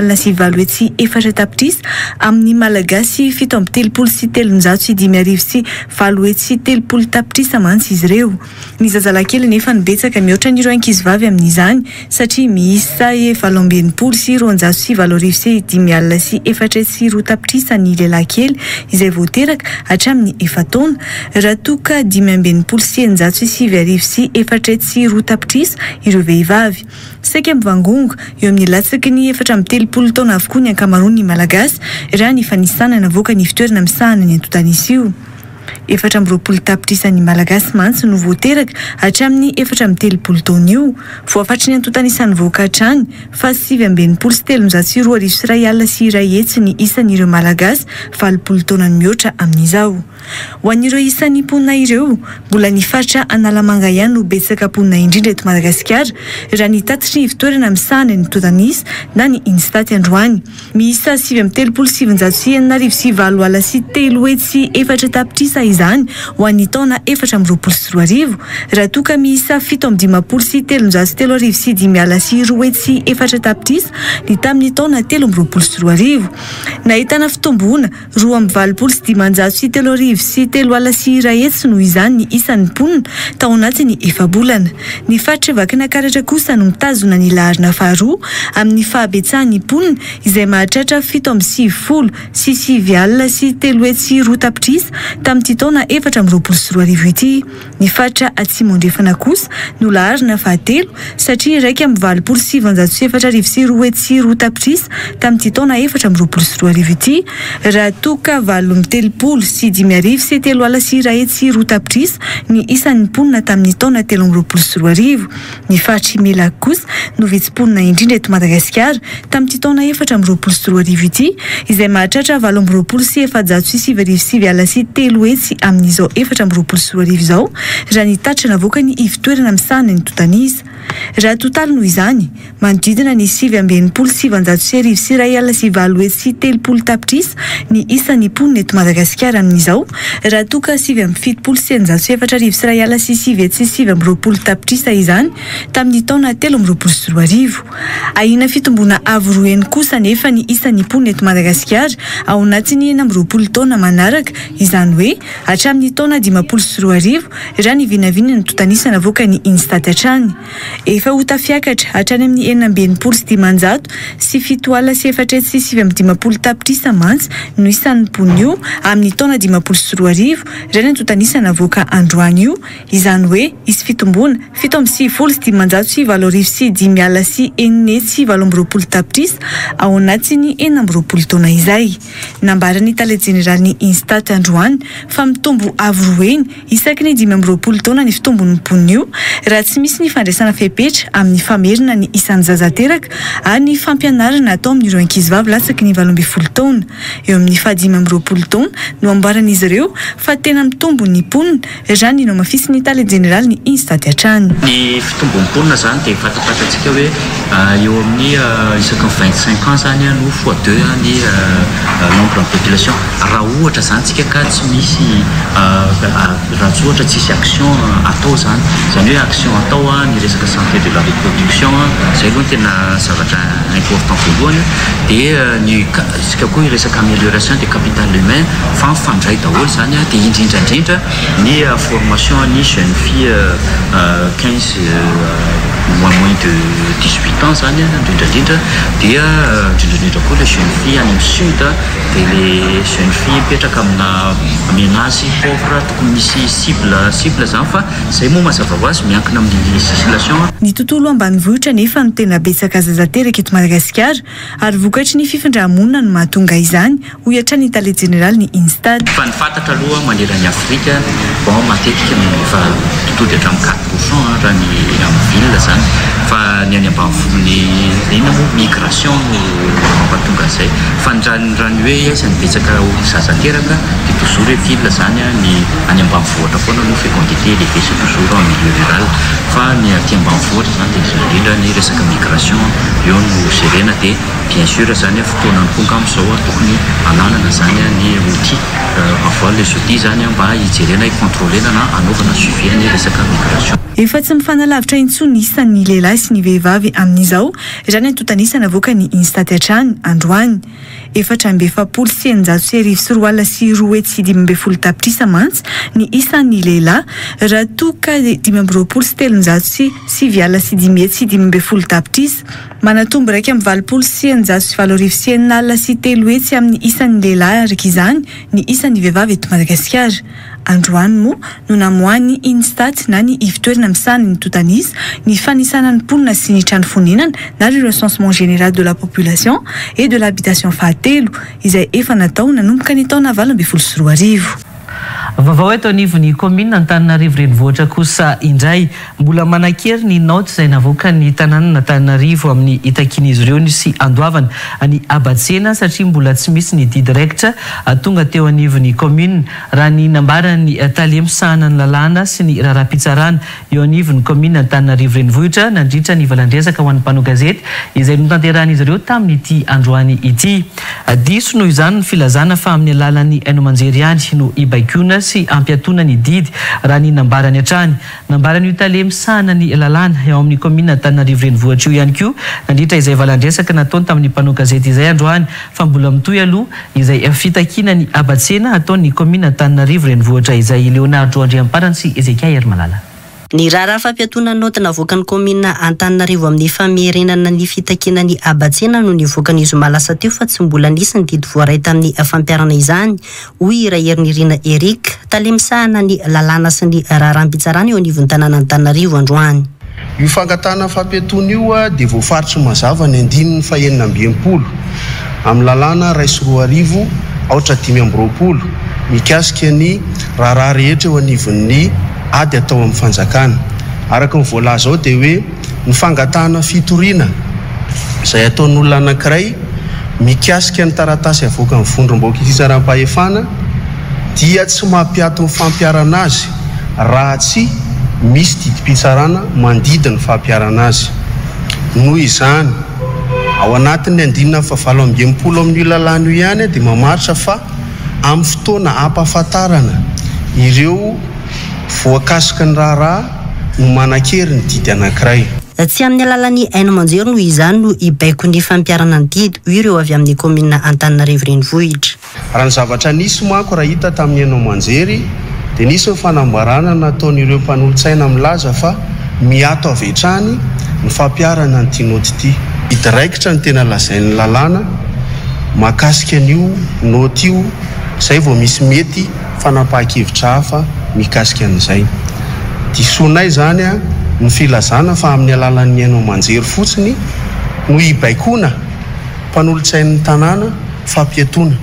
7 sy 4 tapitrisa amin'ny malagasy 7 sy 3 sy 5 sy 7 sy 30 tapitrisa mantsy izy ireo. Ny zazalakely nefa nibetsaka mihoatra n'ireo ankizivavy amin'izany satria miisa 7 sy 9 sy 7 sy 5 sy 4 sy 2 tapitrisa ny lelakely izay voateraka hatramin'ny 4 taona raha toka 15 sy 9 sy 7 sy 4 sy 2 tapitrisa ireo vehivavy. Saika mivangongo eo amin'ny latsaky ny 4 taona avokoa ny ankamaroan'ny malagasy raha ny fanisana navoaka ny fitoerana misahana ny antotanisa io. 20 tapitrisa ny malagasy mantsy no voateraka hatramin'ny 30 taona io. Voafatry ny antotanisa nivoaka hatrany fa 7 sy 3 sy 2 sy 1 alina sy 1 hetsy ny isan'ireo malagasy 40 taona ny mihoatra amin'izao. ho an'ireo isan'ny mponina ireo mbola nifatra analamanga ihany no betsaka mponina indrindra eto Madagasikara raha ny tatitry ny fitoerana misahana ny Totanis na ny Instaty androany. Miisa 7,7,7 tapitrisa izany ho an'ny taona 2024 raha toa ka miisa 7,7,7 tapitrisa ny tamin'ny taona 2024. Nahitana fitomboana 2,7,7 noho izany ny isan'ny mponina tao anatin'ny efa-bolana. Ny fatra vakina karatra kosa no mitazona ny laharina faharoa amin'ny fahabetsahan'ny mponina izay mahatratra 7,7,7 tapitrisa tamin'ity taona 2024 ity. Ny fatra Atsimondrefana kosa no laharina fahatelo satria 1,7,7 tapitrisa tamin'ity taona 2024 ity raha toka 7,7,7 tapitrisa ny isan'ny mponina tamin'ny taona 2024. Ny fatra Mela kosa no vitsim-ponina indrindra eto Madagasikara tamin'ity taona 2024 ity izay mahatratra 8,7,7 amin'izao 2024 izao raha ny tatra navoaka ny ivitoerana misahana ny Totanis. Raha totaly noho izany manodidina ny 7,7,7 tapitrisa ny isan'ny mponina eto Madagasikara amin'izao raha toka 7,7,7 tapitrisa izany tamin'ny taona 2024. Ahina fitombona avo roa eny kosa nefa ny isan'ny mponina eto Madagasikara ao anatin'ny 20 taona manaraka izany hoe hatramin'ny taona 2024 raha ny vinavinana ny Totanis navoaka ny Instaty hatrany. Efa ho tafiakatra hatrany amin'ny 9,7 sy 7,7 tapitrisa mantsy no isan'ny mponina io amin'ny taona 2024 raha ny Totanis navoaka androany io izany hoe isy fitombona 7,7,7 tapitrisa ao anatin'ny 20 taona izay. Nambarany Tale Jeneraly Instaty androany fa mitombo avo roa eny isaky ny 20 taona ny fitombon'ny mponina io raha tsy misy ny fandraisana fepetra amin'ny famerina ny isan'ny zaza teraka ary ny fampianarana atao amin'ireo ankizivavy latsaky ny 12 taona. Eo amin'ny 15 taona no ambaran'izy ireo fa tena mitombo ny mponina raha ny nomafisy Tale Jeneraly ny Instaty hatrany. Ny fitombon'ny mponina zany dia fatapatantsika hoe eo amin'ny isaky 25 ans zany no fois 2 ny nombre de population. Raha ohatra zany tsika ka tsy misy raha tsy ohatra tsisy action atao zany hoe action atao ny resaka santé de la reproduction zay aloha tena zavatra important voalohany dia ny isika koa resaka amélioration de capital humain fa mifandray daholo zany dia indrindrandrindra ny formation ny jeune fille 15 moins de 18 ans zany indrindrandrindra dia indrindrandrindra koa le jeune fille any amin'ny sud dia le jeune fille mipetraka amina ménage pauvre tokony misy cible zany fa zay moa mazava ho azy miankina amin'ny législation. Ny tontolo ambanivohitra nefa no tena betsaka zaza teraka eto Madagasikara ary vokatry ny fifandrahamonina no mahatonga izany ho hiatrany Tale Jeneraly ny Instaty. Fa ny fantatra aloha manerana Afrika bon matetika efa totody hatramin'ny 4% raha ny amin'ny ville zany fa ny any ambanivohiny inona moa migration no mampatonga an'izay fa ny raha ny hoe isan'ny betsaka zaza teraka dia toujours hoe ville zany ny any ambanivohitra foana no fécondité lehibe sy toujours en milieu rural fa ny aty ambanivohitra zany dia indrindra ny resaka migration eo no gérena dia bien sûr zany fotoanany ponga amin'izao tokony ananana zany ny outil en voile les outils zany mba hijerena hicontrôlena na anaovana suivi ny resaka migration. Efa tsy mifanalavitra intsony isan'ny lehilahy sy ny vehivavy amin'izao raha ny Totanis navoaka ny Instaty hatrany androany. 4,7,4 tapitrisa mantsy ny isan'ny lehilahy raha toka 17,7 tapitrisa manatombo 2,7,7 amin'ny isan'ny lehilahy araka izany ny isan'ny vehivavy eto Madagasikara. Androany moa no namoahany Instaty na ny ivitoerana misahana ny Totanis ny fanisana ny mponina sy ny trano foninana na le recensement général de la population et de l'habitation fahatelo izay efa natao nanomboka ny taona 2024. Vaovao eto anivon'ny commune Antananarivo renivohitra kosa indray mbola manakery ny note izay navoaka ny tanàna Antananarivo amin'ny itakin'izy ireo sy andoavana ny Abatsena satria mbola tsy misy ny didy raikitra tonga teo anivon'ny commune raha ny nambarany taliemsahana ny lalàna sy ny raharaham-pitsarana eo anivon'ny commune Antananarivo renivohitra nandritra ny valandresaka ho an'ny mpanao gazety izay notanteran'izy ireo tamin'ity androany ity. Diso noho izany ny filazana fa amin'ny alalan'ny Hainomanjery ihany no ibaikona sy ampiatona ny didy raha ny nambarany hatrany. Nambarany talemsahana ny lalàna eo amin'ny commune Antananarivo renivohitra io ihany koa nandritra izay valandresaka nataony tamin'ny mpanao gazety izay androany fa mbola mitohy aloha izay fitakina ny Abatsena ataon'ny commune Antananarivo renivohitra izay Leonardo Andriamparana sy Ezekia Hermalala. Ny raharaha fampiatona note navoakan'ny commune Antananarivo amin'ny famerenana ny fitakina ny Abatsena no nivoakany zoma lasa teo fa tsy mbola nisy ny didy voaray tamin'ny fampiarana izany. Hoy Raernirina Eric talemsahana ny lalàna sy ny raharaham-pitsarana eo anivon'ny tanàna Antananarivo androany. Io fangatana fampiatona io dia voafaritra mazava ny 9/20 amin'ny lalàna Raisy-Roarivo aotra 5/20 mikasika ny raharaha rehetra eo anivon'ny ady atao amin'ny fanjakana. Araka ny voalaza ao dia hoe ny fangatahana fitoriana izay ataon'olona anankiray mikasika ny taratasy avoaka amin'ny vondrom-baoaka isaram-pahefana dia tsy mampiato ny fampiarana azy raha tsy misy didim-pitsarana mandidy ny fampiarana azy. Noho izany ao anatin'ny 9/20 amin'ny lalàna io ihany dia mamaritra fa amin'ny fotoana ampahafantarana ireo voakasika ny raharaha no manakery ny didy anankiray. Tsy amin'ny alalan'ny Hainomanjery noho izany no ibaiko ny fampiarana ny didy ireo avy amin'ny commune Antananarivo renivohitra. Raha ny zavatra nisy manko raha hita tamin'ny Hainomanjery dia nisy ny fanambarana nataon'ireo mpanolo-tsaina milaza fa miato avy hatrany ny fampiarana ny note ity. Didy raikitra ny tena lazain'ny lalàna makasika an'io note io izay vao misy mety fanapahan-kevitra hafa mikasika an'izay. Disoinay zany ny filazana fa amin'ny alalan'ny Hainomanjery fotsiny no ibaikona mpanolo-tsain'ny tanàna fampiatona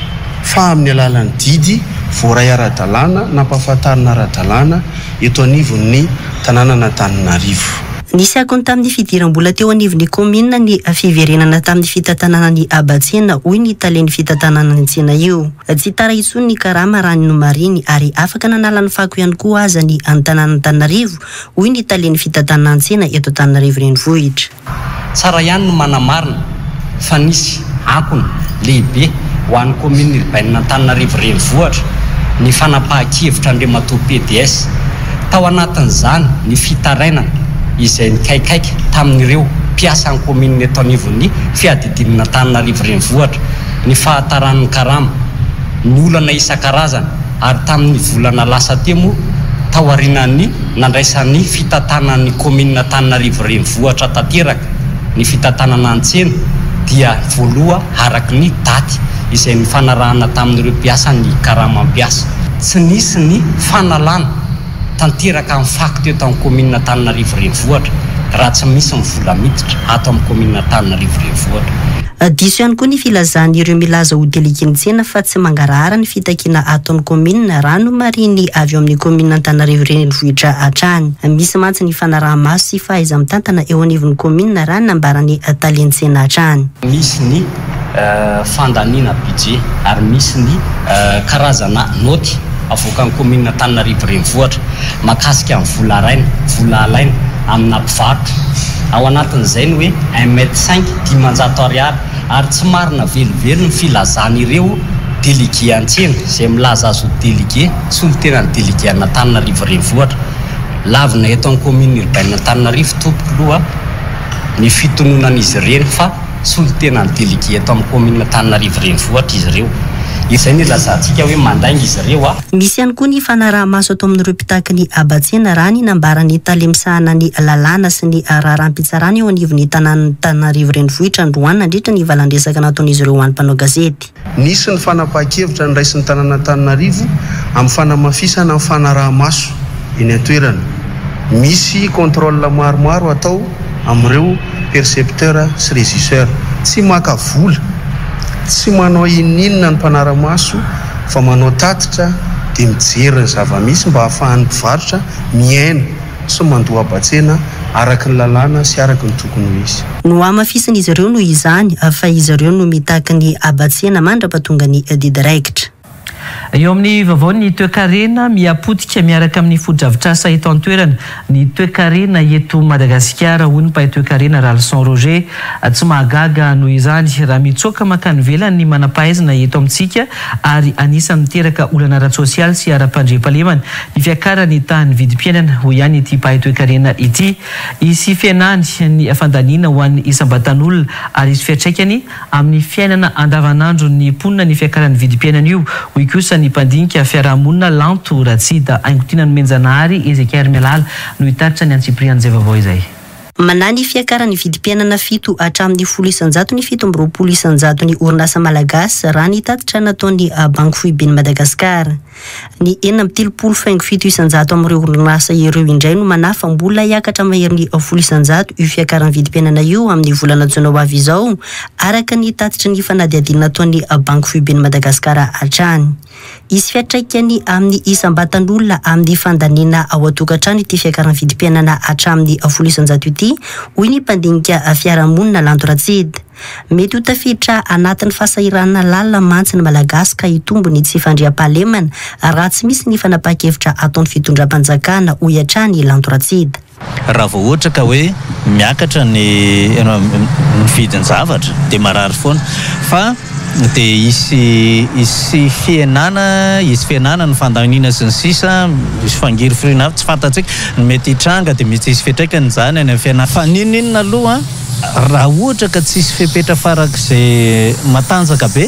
fa amin'ny alalan'ny didy voaray ara-dalàna nampahafantarana ara-dalàna eto anivon'ny tanàna Antananarivo. Nisy akony tamin'ny fidiram-bola teo anivon'ny commune ny fiverenana tamin'ny fitantanana ny Abatsena hoy ny talen'ny fitantanana ny tsena io. Tsy tara intsony ny karama raha ny nomariny ary afaka nanala ny fako ihany koa aza ny tanàna Antananarivo hoy ny talen'ny fitantanana ny tsena eto Antananarivo renivohitra. Tsara ihany no manamarina fa nisy akony lehibe ho an'ny commune urbaine Antananarivo renivohitra ny fanapahan-kevitra Andriamatoa PDS. Tao anatin'izany ny fitarainana izay nikaikaiky tamin'ireo mpiasa ny commune eto anivon'ny fiadidinana Antananarivo renivohitra ny fahataran'ny karama ny olana isan-karazany ary tamin'ny volana lasa temo tao aorianan'ny nandraisan'ny fitantanan'ny commune Antananarivo renivohitra tanteraka ny fitantanana an-tsena dia voaloha araka ny daty izay mifanarahana tamin'ireo mpiasa ny karama mpiasa. Tsy nisy ny fanalana tanteraka amin'ny fakto eto amin'ny commune Antananarivo renivohitra raha tsy misy ny vola miditra ato amin'ny commune Antananarivo renivohitra. Diso ihany koa ny filazan'ireo milaza ho delegeny tsena fa tsy mangarahara ny fitakina ataon'ny commune raha no mariny avy eo amin'ny commune Antananarivo renivohitra hatrany. Misy mantsy ny fanaraha-maso sy fahaiza mitantana eo anivon'ny commune raha nambarany talentsena hatrany. Misy ny fandaniana budget ary misy ny karazana noty avoaka ny commune Antananarivo renivohitra makasika amin'ny vola araina, vola alaina amina mpivarotra. Ao anatin'izay ny hoe 1,5 m 500 ariary ary tsy marina velively ny filazana ireo délégué an-tsena izay milaza azy ho délégué solon-tenany délégué any Antananarivo renivohitra. Lavina eto amin'ny commune urbaine Antananarivo tompoko aloha ny fitononan'izy ireny fa solon-tenany délégué eto amin'ny commune Antananarivo renivohitra izy ireo. Izay ny lazantsika hoe mandainga izy ireo a. Misy ihany koa ny fanaraha-maso atao amin'ireo mpitaky ny Abatsena raha ny nambarany talemsahana ny lalàna sy ny raharaham-pitsarana eo anivon'ny tanàna Antananarivo renivohitra androany nandritra ny valandresaka nataon'izy ireo ho an'ny mpanao gazety. Nisy ny fanapahan-kevitra ny raisin'ny tanàna Antananarivo amin'ny fanamafisana ny fanaraha-maso eny an-toerana. Misy contrôle maromaro atao amin'ireo percepteur sy régisseur. Tsy maka vola, tsy manao ininona ny mpanara-maso fa manao tatitra dia mijery ny zava-misy mba hahafahan'ny mpivarotra miaina sy mandoa abatsena araka ny lalàna sy araka ny tokony ho izy. No amafisany izy ireo no izany fa izy ireo no mitaky ny abatsena mandrapatonga ny didiraikitra. Eo amin'ny vaovao ny toe-karena miapotika miaraka amin'ny foto-drafitrasa eto an-toerana. Ny toe-karena eto Madagasikara hoy ny mpahay toe-karena Ralson Roger tsy mahagaga noho izany raha mitsoaka makany velany ny manam-pahaizana eto amintsika ary anisan'ny miteraka olana ara-tsosialy sy ara-pandriampahalemana ny fiakarany tahan'ny vidim-piainana ho ihany ity mpahay toe-karena ity. Isy fiainany ny fandaniana ho an'ny isam-batan'olona ary isy fiatraikany amin'ny fiainana andavanandro ny mponina ny fiakaran'ny vidim-piainana io. Hoy kosa ny mpandinika fiarahamonina Lanto Ratsida Aingotina ny Menjanahary Ezekiel Melala no hitaritra ny Antsipriany zay vaovao izay. Manany fiakarany vidim-piainana 7 hatramin'ny 10,100 ny 17,100 ny orinasa malagasy raha ny tatitra nataony Banque Foiben'ny Madagasikara. Ny 7,7 amin'ireo orinasa ireo indray no manafa mbola hiakatra maherin'ny 10,100 io fiakarany vidim-piainana io amin'ny volana jona avy izao araka ny tatitra ny fanadihadiana nataony Banque Foiben'ny Madagasikara hatrany. Isy fiatraikany amin'ny isam-batan'olona amin'ny fandaniana ao an-tokantrano ity fiakarany vidim-piainana hatramin'ny 10,100 ity, hoy ny mpandinika fiarahamonina Lanto Ratsida. Mety ho tafiditra anatin'ny fahasahiranana lalina mantsy ny malagasy ka hitombo ny tsy fandriam-pahalemana raha tsy misy ny fanapakevitra ataon'ny fitondram-panjakana hoy hatrany Lanto Ratsida. Raha vao ohatra ka hoe miakatra ny vidin'ny zavatra dia marary foana fa dia isy fiainana ny fandaniana sy ny sisa isy fangiry firina tsy fantatsika mety hitranga dia mety isy fiatraikany zany any amin'ny fiainana fa ninona aloha raha ohatra ka tsisy fepetra farak'izay matanjaka be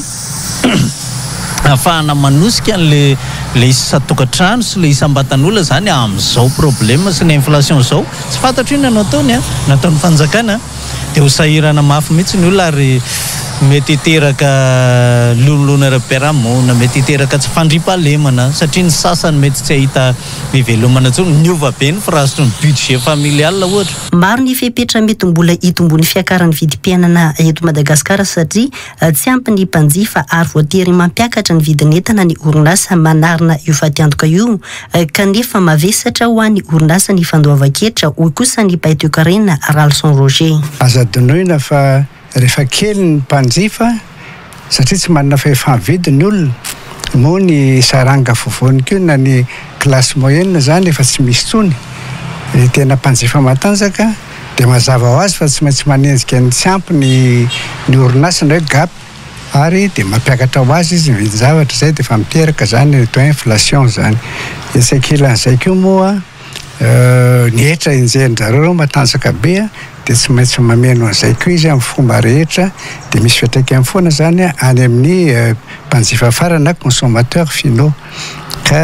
ahafahana manosika le isa-tokantrano sy le isam-batan'olona zany amin'izao problème sy ny inflation zao tsy fantatro inona no ataony nataon'ny fanjakana dia ho sahirana mafy mihitsy ny olona ary mety hiteraka lolona ara-piarahamonina mety hiteraka tsy fandriampahalemana satria ny sasany mety tsy ahita mivelomana tsony miova be ny firasitry ny budget familial ohatra. Maro ny fepetra mety mbola hitombony fiakarany vidim-piainana eto Madagasikara satria tsy ampy ny mpanjifa ary voatery mampiakatra ny vidin'entana ny orinasa manarina io fatiantoka io kanefa mavesatra ho an'ny orinasa ny fandoavan-ketra hoy kosa ny mpahay toe-karena Ralson Roger. Aza donoina fa rehefa kely ny mpanjifa satria tsy manana fahefa-mividy ny olona moa ny saranga vovony keo na ny classe moyenne zany efa tsy misy tsony ny tena mpanjifa matanjaka dia mazava ho azy fa tsy maintsy manenjika ny tsy ampy ny orinasa ndray gap ary dia mampiakatra ho azy izy mividy zavatra zay dia efa miteraka zany atao inflation zany esakilan'izay keo moa ny hetra injerin-jareo matanjaka be dia tsy maintsy mameno an'izay koa izy amin'ny fomba rehetra dia misy fiatraikany foana zany any amin'ny mpanjifa farany na consommateur finaux ka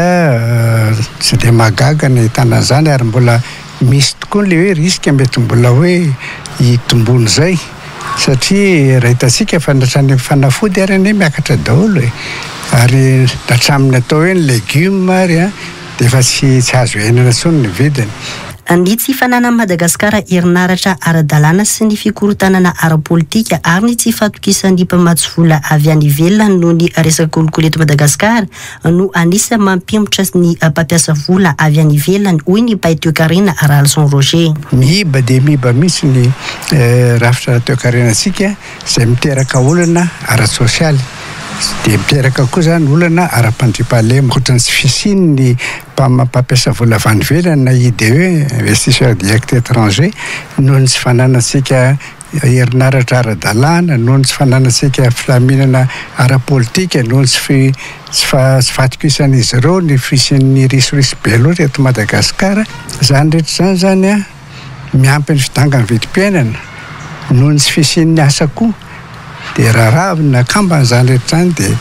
tsy dia mahagaga ny tanan'izany ary mbola misy tokoa le hoe risque mety mbola hoe hitombony zay satria raha hitantsika fandratrany fanafody ary ane miakatra daholo ary hatraminy atao hoe ny légume ary dia efa tsy azo iainana tsony ny vidiny. Ny tsy fananan'i Madagasikara herinaratra ara-dalàna sy ny fikorotanana ara-politika ary ny tsy fatokisan'ny mpamatsy vola avy any ivelany noho ny resaka kolikoly eto Madagasikara no anisa mampimotra ny mpampiasa vola avy any ivelany hoy ny mpahay toe-karena Ralson Roger. Mihiba dia mihiba mihitsy ny rafitra toe-karenantsika izay miteraka olana ara-tsosialy dia miteraka koa zany olana ara-pandriampahalema ohatrany tsy fisiny ny mpampiasa vola avy any ivelany na IDE investisseur direct étranger noho ny tsy fananantsika herinaratra ara-dalàna noho ny tsy fananantsika filaminana ara-politika noho ny tsy fatokisan'izy ireo ny fisin'ny risorisy be loatra eto Madagasikara zany rehetra zany miampy ny fidangany vidim-piainana noho ny tsy fisin'ny asa koa dia raha nakambana zany rehetra zany dia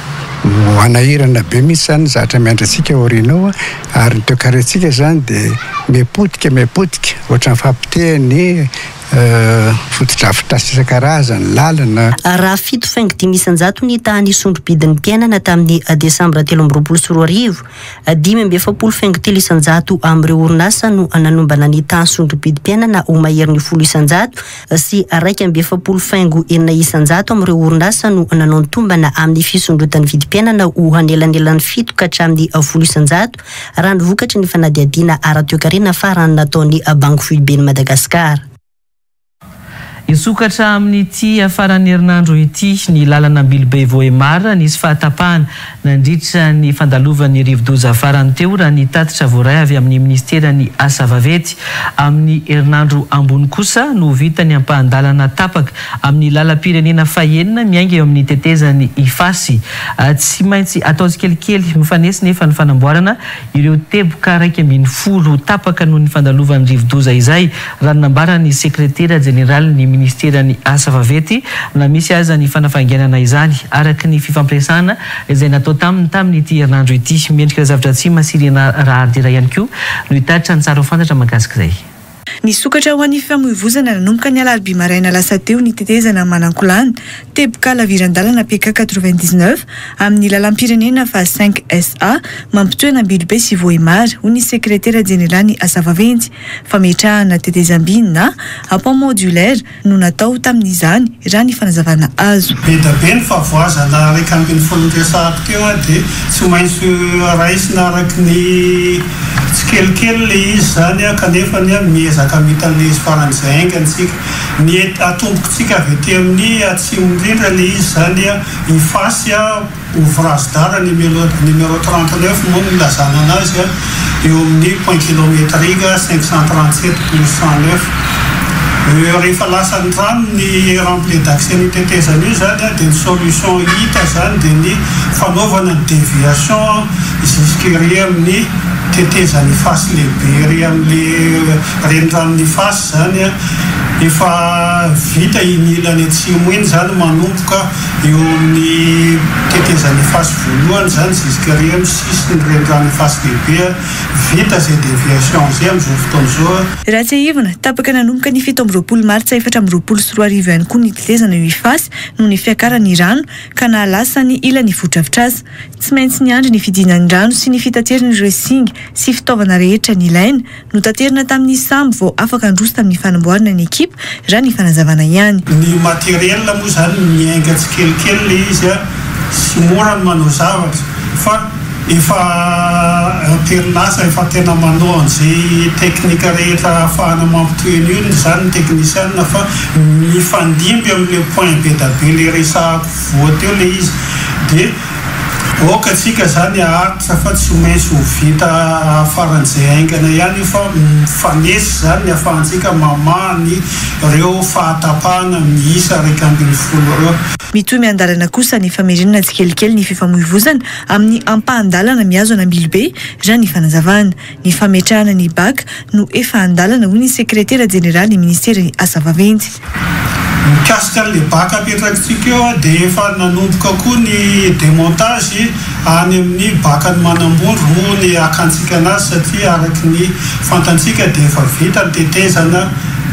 anahirana be mihitsy zany zatra miandratsika orinao ary ny toe-karentsika zany dia mipotika ohatrany fampitehany fotodrafitra isan-karazany lalana. Raha fito faingo 10,000 ny tany sondro-bidin'ny mpiainana tamin'ny desambra 2024, 5,7 amin'ireo orinasa no nanombana ny tany sondro-bidim-piainana ho mahery ny 10,000 sy 2,900 amin'ireo orinasa no nanontombana amin'ny fisondrotan'ny vidim-piainana ho hanelanelan'ny 7 ka hatramin'ny 10,000 raha nivokatry ny fanadihadiana ara-toekarena farany nataon'ny Banque Foibe ny Madagasikara. Isokatra amin'ity afaran'ny herinandro ity ny lalana Ambilobe Voemara nisy fahatapahana nandritra ny fandalovan'ny rivo-doza farany teo raha ny tatitra voaray avy amin'ny ministeran'ny asa vaventy. Amin'ny herinandro ambony kosa no vita ny ampahandalana tapaka amin'ny lalam-pirenena fahenina miainga eo amin'ny tetezan'ny Ifasy. Tsy maintsy atao tsikelikely mifanesy nefa ny fanamboarana ireo teboka 140 tapaka noho ny fandalovan'ny rivo-doza izay raha nambarany sekretera general ny ministeran'ny asa vaventy na misy aza ny fanafanganana izany araka ny fifampiresana izay natao tamin'ity herinandro ity. Miendrika zavatra tsy masirina raha ardira ihany koa no hitatitra ny tsara ho fantatra mahakasika izay. Ny sokatra ho an'ny fifamoivoizana nanomboka ny alarobia maraina lasa teo ny tetezana manankolana teboka laviran-dalana PK 99 amin'ny lalam-pirenena fa 5 SA mampitoana Ambilobe sy Voemara ho ny sekretera jenerala ny asa vaventy. Fametrahana tetezam-by na apport modulaire no natao tamin'izany raha ny fanazavana azo. Be da be ny favoazana raika ambin'ny folo resahako teo dia tsy maintsy raisina araky ny tsikelikely izy zany kanefa ny miezaka mitan'le izy faran'izay aingantsika ny atombokotsika avy ety amin'ny atsimo indrindra le izy zany Ifasy ouvrage d'art numéro 39 moa ny lazana anazy eo amin'ny point kilométrique 537+109. Rehefa lasa ny rano ny rempli d'accès ny tetezana io zany dia ny solution hita zany dia ny fanaovana ny déviation jusqu'ery amin'ny tetezany Ifasy lehibe ry amin'le renirano ny Ifasy zany efa vita inilany atsimo iny zany manomboka eo amin'ny tetezany Ifasy voalohany zany jusqu'ery amin'ny sisiny renirano Ifasy lehibe vita zay déviation zay amin'izao fotoana zao. Raha tsy ivona tapaka nanomboka ny 7 martsa 4 ihany koa ny tetezana io Ifasy noho ny fiakarany rano ka nahalasa ny ilany foto-drafitr'asa. Tsy maintsy niandry ny fidinany rano sy ny fitaterany ireo singa sy fitaovana rehetra ny ilaina no taterina tamin'ny sambo vao afaka androso tamin'ny fanamboarana ny ekipa raha ny fanazavana ihany. Ny materiel moa zany miainga tsikelikely izy sy mora ny manao zavatra fa efa perinasa efa tena manao an'izay teknika rehetra ahafahana mampitoeny io zany ny teknisianina fa mifandimby amin'le point be da be le resahako voateo le izy dia oka tsika zany aharitra fa tsy maintsy ho vita faran'izay aingana ihany fa mifanesy zany ahafahantsika mamany ireo fahatapahana miisa 140 ireo. Mitohy andalana kosa ny famerenana tsikelikely ny fifamoivoizana amin'ny ampahandalana miazo an'Ambilobe raha ny fanazavana. Ny fametrahana ny baka no efa andalana ho ny sekretera jenerala ny ministeran'ny asa vaventy. Mikasika le baka apetrakintsika eo dia efa nanomboka koa ny démontage any amin'ny bakany manambondro moa ny akantsika anazy satria araky ny fantantsika dia efa vita ny tetezana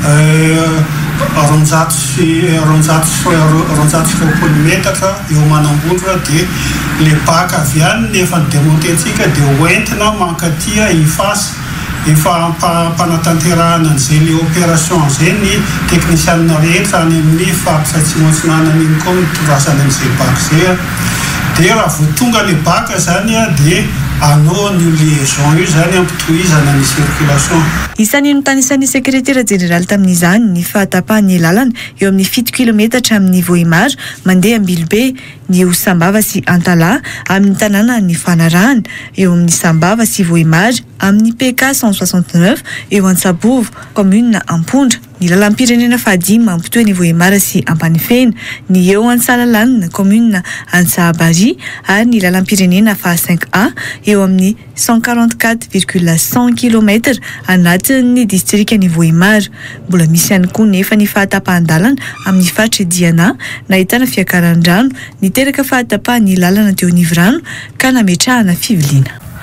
200 metatra eo manambondro dia le baka avy any nefa ny démontentsika dia hoentina mankatia Ifasy efa mpanatanterahana an'izay le opération zay ny teknisianina rehetra any amin'ny faritra Atsimo-Atsinanana iny koa mitorasana an'izay baka zay dia raha vao tonga le baka zany dia anao ny liaison io zany ampitohizana ny circulation. Isan'ny notanisan'ny sekretera jenerala tamin'izany ny fahatapahany lalana eo amin'ny 7 kilometatra amin'ny Voemara mandeha Ambilobe ny eo Sambava sy Antala amin'ny tanàna ny Fanarahana eo amin'ny Sambava sy Voemara amin'ny PK 169 eo Antsabovo commune Ampondra. Ny lalam-pirenena fahadimy mampitohy ny Voemara sy Ampanifena ny eo Antsalalana commune Antsabary ary ny lalam-pirenena fa 5A eo amin'ny 144,100 km anatin'ny distrikany Voemara. Mbola misy ihany koa nefa ny fahatapahan-dalana amin'ny fatra Diana nahitana fiakaran-drano niteraka fahatapahan'ny lalana teo Nivrano ka nametrahana fiviliana.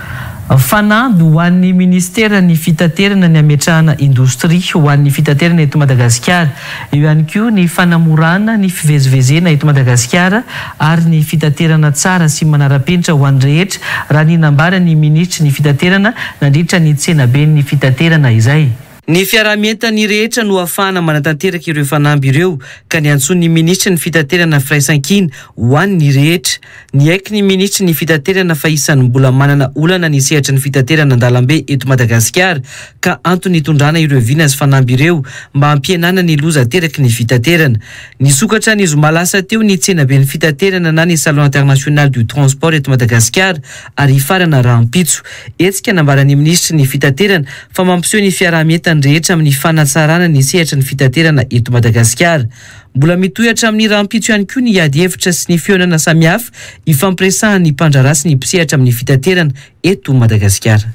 fanamby ho an'ny ministera ny fitaterana ny ametrahana indostria ho an'ny fitaterana eto Madagasikara, eo ihany koa ny fanamorana ny fivezivezena eto Madagasikara ary ny fitaterana tsara sy manara-penitra ho an'ny rehetra, raha ny nambara ny ministry ny fitaterana nandritra ny tsenabe ny fitaterana izay. Ny fiaramientany rehetra no ahafahana manatanteraka ireo fanamby ireo ka ny antsoiny ny ministry ny fitaterana firaisan-kina ho an'ny rehetra. Ny aiky ny ministry ny fitaterana fa isan'ny mbola manana olana ny sehatra ny fitaterana an-dalambe eto Madagasikara ka antony hitondrana ireo vina sy fanamby ireo mba hampihenana ny loza teraky ny fitaterana. Ny sokatra ny zoma lasa teo ny tsenabe ny fitaterana na ny Salon International du Transport eto Madagasikara ary farana rahampitso. Etsika nambaran'ny ministry ny fitaterana fa mampiseho ny fiaramientany rehetra amin'ny fanatsarana ny sehatra ny fitaterana eto Madagasikara. Mbola mitohatra amin'ny rahampitso ihany koa ny ady hevitra sy ny fionana samihafa ifampiresahan'ny mpandrara sy ny mpisehatra amin'ny fitaterana eto Madagasikara.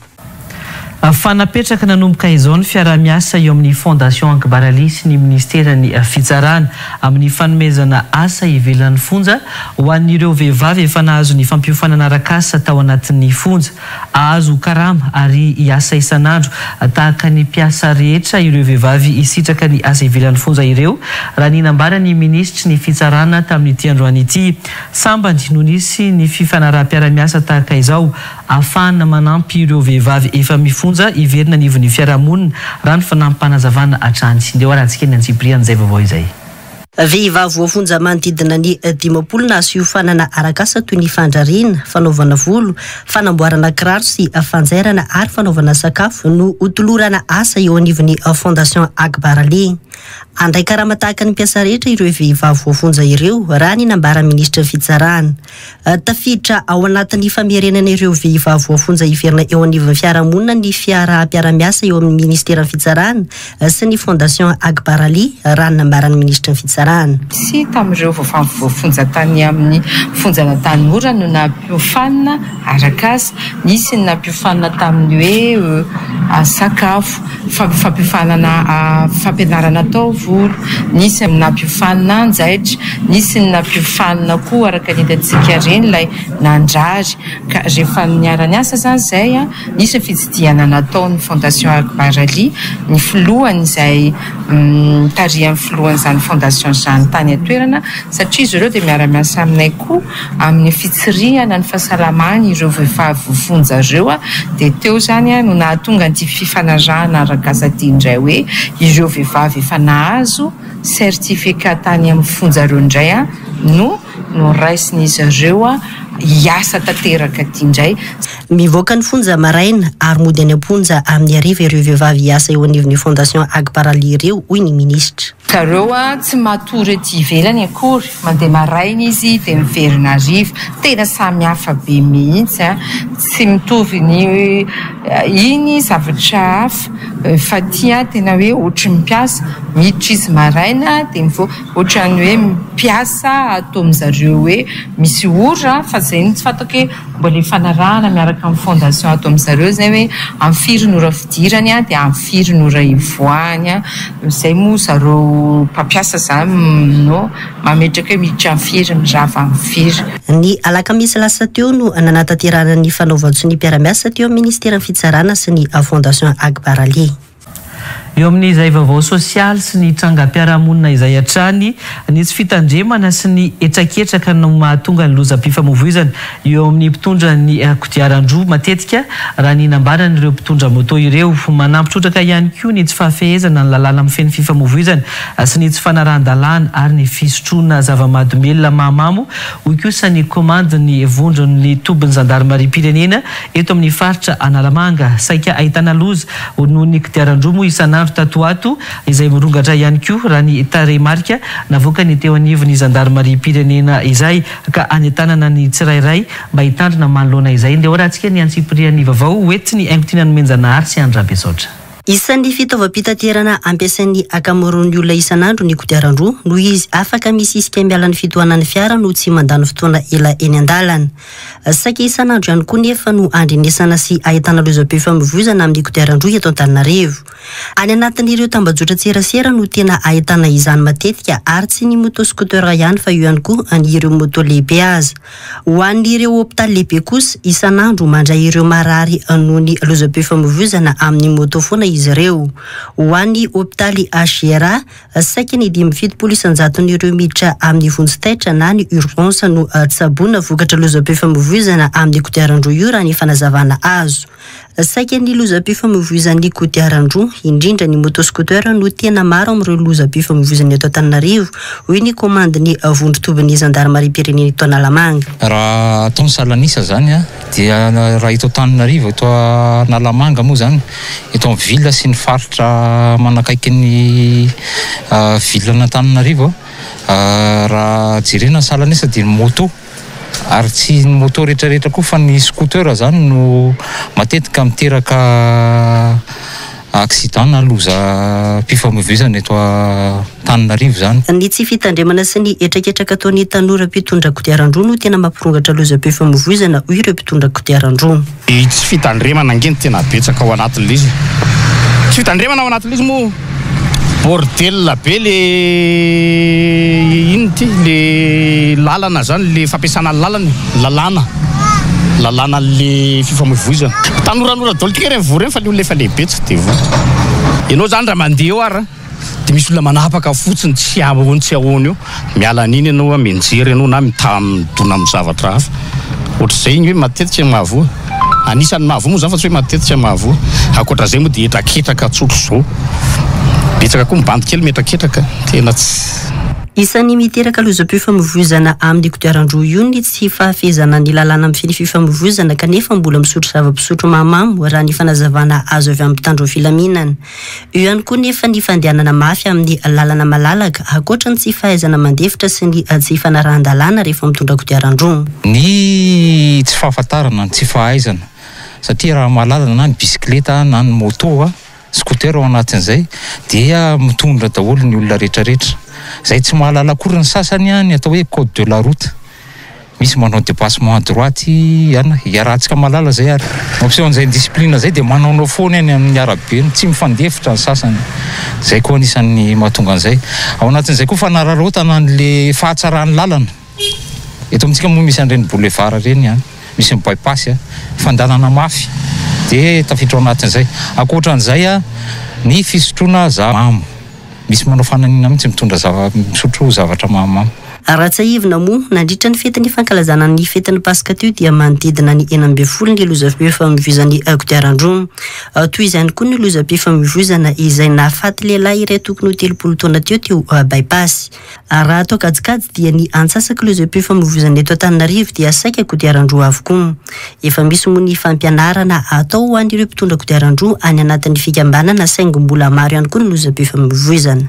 Fanapetraka nanomboka izao ny fiara-miasa eo amin'ny Fondation Akbarali sy ny ministera ny fitsarana amin'ny fanomezana asa ivelan'ny fonja ho an'ireo vehivavy efa nahazo ny fampiofanana arak'asa tao anatin'ny fonja. Ahazo karama ary iasa isan'andro tahaka ny mpiasa rehetra ireo vehivavy isitraka ny asa ivelan'ny fonja ireo, raha ny nambara ny ministry ny fitsarana tamin'ity androany ity. Sambany no nisy ny fifanaraha-piara-miasa tahaka izao ahafahana manampy ireo vehivavy efa mifonja iverina ny ivon'ny fiarahamonina raha ny fanampanazavana hatrany. Ndeo arantsika ny Antsipriana izay vaovao izay. Vehivavy voafonja manodidina ny 10 nahazo iofanana arak'asa toy ny fandrariana, fanaovana volo, fanamboarana kiraro sy fanjairana ary fanaovana sakafo no hotolorana asa eo anivon'ny Fondation Akbarali. Andray karama tahaka ny mpiasa rehetra ireo vehivavy voafonja ireo raha ny nambara ministra fitsarana. Tafiditra ao anatin'ny famerenana ireo vehivavy voafonja iverina eo anivon'ny fiarahamonina ny fiara-piara-miasa eo amin'ny ministera fitsarana sy ny Fondation Akbarali raha ny nambaran'ny ministra fitsarana. Sy tamin'ireo voafonja tany amin'ny fonjana tanora no nampiofanana arak'asa, nisy ny nampiofanana tamin'ny hoe sakafo, fampiofanana fampianarana taovolo, nisy ny nampiofanana anjaitra, nisy ny nampiofanana koa araka ny hitantsika reny ilay nandrary. Ka rehefa niara-ny asa zany izay nisy ny fitsidiana nataon'ny Fondation Akbarali, ny filohany izay tarihan'ny filohan'izany fondation zany tany atoerana, satria izy ireo dia miara-miasa aminay koa amin'ny fitsirihana ny fahasalamany ireo vehivavy voafonja ireo dia teo zany no nahatonga an'ity fifanarahana arak'asa ity indray hoe ireo vehivavy efa nahazo sertifika tany amin'ny fonja ireo indray no raisin'izy ireo hiasa tanteraka ity indray. Mivoaka ny fonja maraina ary mody any amponja amin'ny ariva ireo vehivavy hiasa eo anivon'ny Fondation Akbarali ireo, hoy ny ministra. Zareo tsy matory ety ivelany akory, mandeha maraina izy dia miverina ariva, tena samy hafa be mihitsy, tsy mitovy ny iny zavatra hafa fa tia tena hoe ohatry mpiasa miditra izy maraina dia ohatrany hoe mpiasa atao amin'izareo hoe misy ora fa zay tsy fatako hoe mbola fanarahana miaraka amin'ny fondation atao amin'izareo zay hoe amin'ny firy nora fidirany dia amin'ny firy nora ivoany zay moa zareo mpampiasa zany no mametraka hoe miditra amin'ny firy mirava amin'ny firy. Ny alakamisy lasa teo no nanataterana ny fanaova-tso ny mpiara-miasa teo amin'ny ministera ny fitsarana sy ny Fondation Akbarali. Eo amin'izay vaovao sosialy sy ny trangam-piarahamonina izay hatrany, nisy fitandremana sy ny etraketraka no mahatonga ny lozam-pifamoivoizana eo amin'ny mpitondra ny kodiaran-droa matetika raha ny nambarany ireo mpitondra moto ireo. Manampitrotraka ihany koa ny tsy fahafehezana ny lalàna amin'ny feno fifamoivoizana sy ny tsy fanarahan-dalàna ary ny fisotroana zava-mahadomelona mahamamo. Hoy kosa ny komande ny vondron'ny tobin'ny zandarmarim-pirenena eto amin'ny faritra Analamanga, saika ahitana loza noho ny kodiaran-droa moa isan'andro tatoato izay mirongatra ihany koa raha ny tarehimarika navoaka ny teo anivon'ny zandarmarim-pirenena izay ka anentanana ny tsirairay mba hitandrina manoloana izay. Ndeha rahantsika ny Antsipriana vaovao hoetiny aingo tiana nomenjana ary sy Andra Besotra. Isan'ny fitaovam-pitaterana ampiasain'ny akamaroan'ny olona isan'andro ny kodiaran-droa noho izy afaka misy isika miala ny fitohanan'ny fiara no tsy mandany fotoana ela eny an-dalana. Saika isan'andro ihany koa nefa no andrenesana sy ahitana lozam-pifamoivoizana amin'ny kodiaran-droa eto Antananarivo. Any anatin'ireo tambajotra tserasera no tena ahitana izany matetika ary tsy ny moto scooter ihany fa io ihany koa ny ireo moto lehibe aza. Ho an'ireo hôpitaly lehibe kosa isan'andro mandray ireo marary noho ny lozam-pifamoivoizana amin'ny moto foana izy ireo. Ho an'ny hôpitaly Agera saika ny 570,000 miditra amin'ny vonjitaitra na ny urgence no tsaboana vokatra lozam-pifamoivoizana amin'ny kodiaran-droa io raha ny fanazavana azo. Saika ny lozam-pifamoivoizan'ny kodiaran-droa indrindra ny motoscooter no tena maro amin'ireo lozam-pifamoivoizana eto Antananarivo hoy ny komandiny vondrotobin'ny zandarmarim-pireneny eto Analamanga. Raha ataon'ny salanisa zany dia raha eto Antananarivo eto Analamanga moa zany eto amin'ny villa sy ny faritra manakaiky ny villana Antananarivo raha jerena ny salanisa dia ny moto ary tsy ny moto rehetrarehetra koa fa ny scooter zany no matetika miteraka accident na loza-pifamoivoizana eto Antananarivo zany. Ny tsy fitandremana sy ny etraketraka ataon'ny tanora mpitondra kodiaran-droa no tena mampirongatra lozam-pifamoivoizana hoy ireo mpitondra kodiaran-droa. Tsy fitandremana angeny tena betsaka ao anatin'ilay izy. Tsy fitandremana ao anatin'ilay izy moa bordel be le le lalana zany le fampiasana lalana le fifamoivoizana. Tanoranora daholo tika reny voreny fa le olona efa lehibe tsy dia vo. Ianao zany raha mandeha eo ary dia misy olona manapaka fotsiny tsy ahoany tsy ahoany eo. Miala an'iny ianao mianjery ianao na midona amin'ny zavatra hafa. Ohatr'izay igny hoe matetika mahavoa. Anisan'ny mahavoa moa zany fa tsy hoe matetika mahavoa. Ankoatran'izay moa dia etraketraka tsotro zao. Betsaka koa mibandy kely metraketraka tena tsy. Isan'ny miteraka lozam-pifamoivoizana amin'ny kodiaran-droa io ny tsy fahafezana ny lalàna amin'ny finy fifamoivoizana kanefa mbola misotro zava-pisotro mahamamo raha ny fanazavana azo avy amin'ny mpitandro filaminana. Io ihany koa nefa ny fandehanana mafy amin'ny lalàna malalaka ankoatra ny tsy fahaizana mandefitra sy ny tsy fanarahan-dalàna rehefa mitondra kodiaran-droa. Ny tsy fahafantarana, ny tsy fahaizana satria raha malalana na ny bisikleta na ny moto scooter ao anatin'izay dia mitondra daholo ny olona rehetrarehetra. Zay tsy mahalala akory ny sasany ny atao hoe code de la route. Misy manao dépassement à droite iarahantsika malala zay ary. Mampiseho an'izay discipline zay dia manaonao foana any amin'ny arabe tsy mifandefitra ny sasany. Zay koa anisan'ny mahatonga an'izay. Ao anatin'izay koa fanararaotana an'le fahatsarany lalana. Eto amintsika moa misy an'ireny boulevard reny misy ny bypass fandanana mafy dia tafiditra ao anatin'izay. Ankoatran'izay ny fisotroana zavamamo. Misy manao fananina mihitsy mitondra misotro zavatra mahamamo. Ratsaivina moa nandritra ny fetin'ny fankalazana ny fetin'ny Pasika teo dia manodidina ny 12 ny lozam-pifamoivoizan'ny kodiaran-droa. Toy izany koa ny lozam-pifamoivoizana izay nahafaty lehilahy iray tokony 30 taona teo bypass. Raha atao kajikajy dia ny antsasaka lozam-pifamoivoizana eto Antananarivo dia saika kodiaran-droa avokoa. Efa misy moa ny fampianarana atao ho an'ireo mpitondra kodiaran-droa any anatin'ny fikambanana saingy mbola maro ihany koa ny lozam-pifamoivoizana.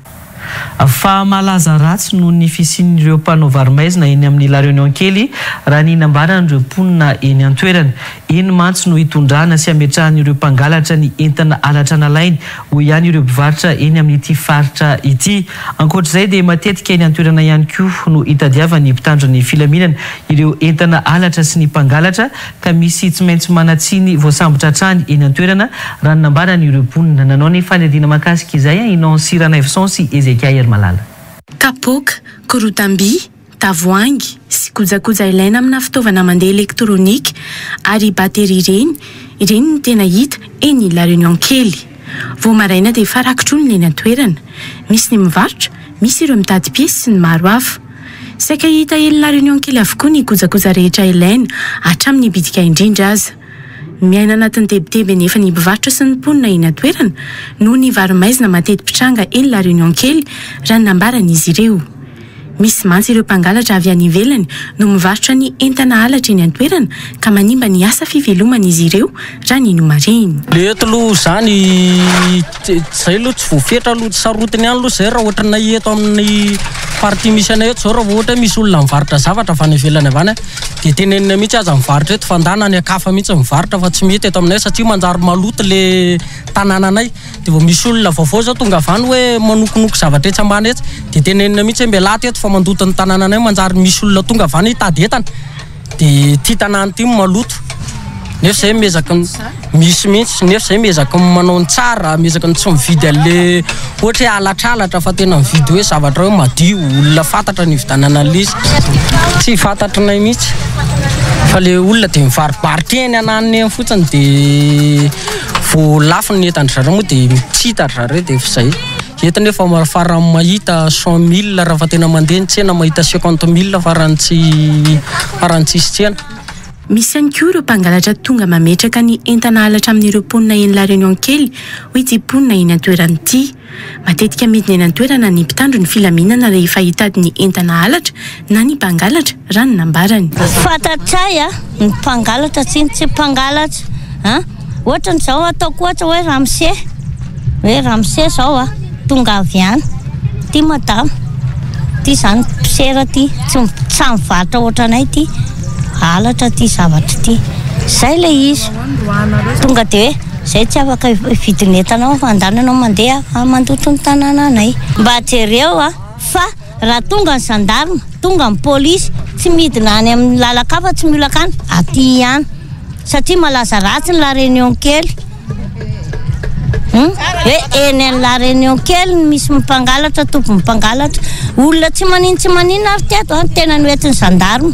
Fa malaza ratsy noho ny fisian'ireo mpanao varimaizina eny amin'ny La Réunion kely raha ny nambaran'ireo mponina eny an-toerana. Eny mantsy no hitondrana sy ametrahan'ireo mpangalatra ny entana alatra nalainy ho ihany ireo mpivarotra eny amin'ity faritra ity. Ankoatr'izay dia matetika eny an-toerana ihany koa no hitadiavany mpitandro ny filaminana ireo entana alatra sy ny mpangalatra ka misy tsy maintsy manatsiny voasambotra hatrany eny an-toerana raha nambaran'ireo mponina. Nanao ny fanadina makasika izay inon Sirana Evson sy Ezekiel Malala. Kapoka, korotamby, tavoangy sy kojakoja ilaina amina fitaovana mandeha elektronika ary bateri ireny no tena hita eny La Réunion kely. Vao maraina dia efa rakitronina eny an-toerana. Misy ny mivarotra, misy ireo mitady piesy sy ny maro hafa. Saika hita eny La Réunion kely avokoa ny kojakoja rehetra ilaina hatramin'ny bitika indrindra aza. Miaina anatin'ny tebiteby nefa ny mpivarotra sy ny mponina eny an-toerana noho ny varimaizina mateti-pitranga eny La Réunion kely raha nambaran'izy ireo. Misy mantsy ireo mpangalatra avy any ivelany no mivarotra ny entana alatra eny an-toerana ka manimba ny asa fiveloman'izy ireo raha ny nomareny. Le eto aloha zany zay aloha tsy voafetra aloha tsy sarotiny ihany aloha zay raha ohatra na eto amin'ny party misy anay eto zao raha ohatra misy olona mivarotra zavatra fa nivelany avany dia tenenina mihitsy aza mivarotra eto fandana ny akafa mihitsy mivarotra fa tsy mety eto aminay satria manjary maloto le tanàna anay dia vao misy olona vaovao zao tonga avany hoe manokonoko zavatra etsy ambany etsy dia tenenina mihitsy mbelaty eto fa mandoto ny tanàna anay manjary misy olona tonga avany hitady entana dia tia tanàna ty maloto nefa zay mezaka misy mihitsy nefa zay mezaka manao ny tsara mezaka ny tsy mividy an'le ohatra hoe alatralatra fa tena mividy hoe zavatra hoe madio olona fantatra ny vidanana an'lizy tsy fantatranay mihitsy fa le olona dia mivarobarotra eny ananiny eny fotsiny dia vao lafo ny entany zareo moa dia mitsitatra zareo dia zay eto nefa farany mahita 100 000 raha fa tena mandeha ny tsena mahita 50 000 farany tsisy tsena. Misy ihany koa ireo mpangalatra tonga mametraka ny entana halatra amin'ireo mponina eny La Réunion kely hoe ty mponina eny an-toerana ity. Matetika midina eny an-toerana ny mpitandro ny filaminana rehefa hitady ny entana halatra na ny mpangalatra raha ny nambarany. Fantatsay ny mpangalatra tsy mpangalatra ohatra n'izao ataoko ohatra hoe ramse zao tonga avy any ty madama ty zany pisera ty tsy mivaritra ohatranay ty halatra ty zavatra ty zay le izy tonga de zay tsy afaka vidinentanao fandananao mandeha mandoto ny tanàna anay mba jereo fa raha tonga ny gendarme tonga ny polisy tsy midina any amin'ny lalakafa tsy mila akany aty ihany satria malaza ratsy ny La Réunion kely hoe eny La Réunion kely misy mpangalatra tompo mpangalatra olona tsy maninona ary teto tena noetin'ny gendarme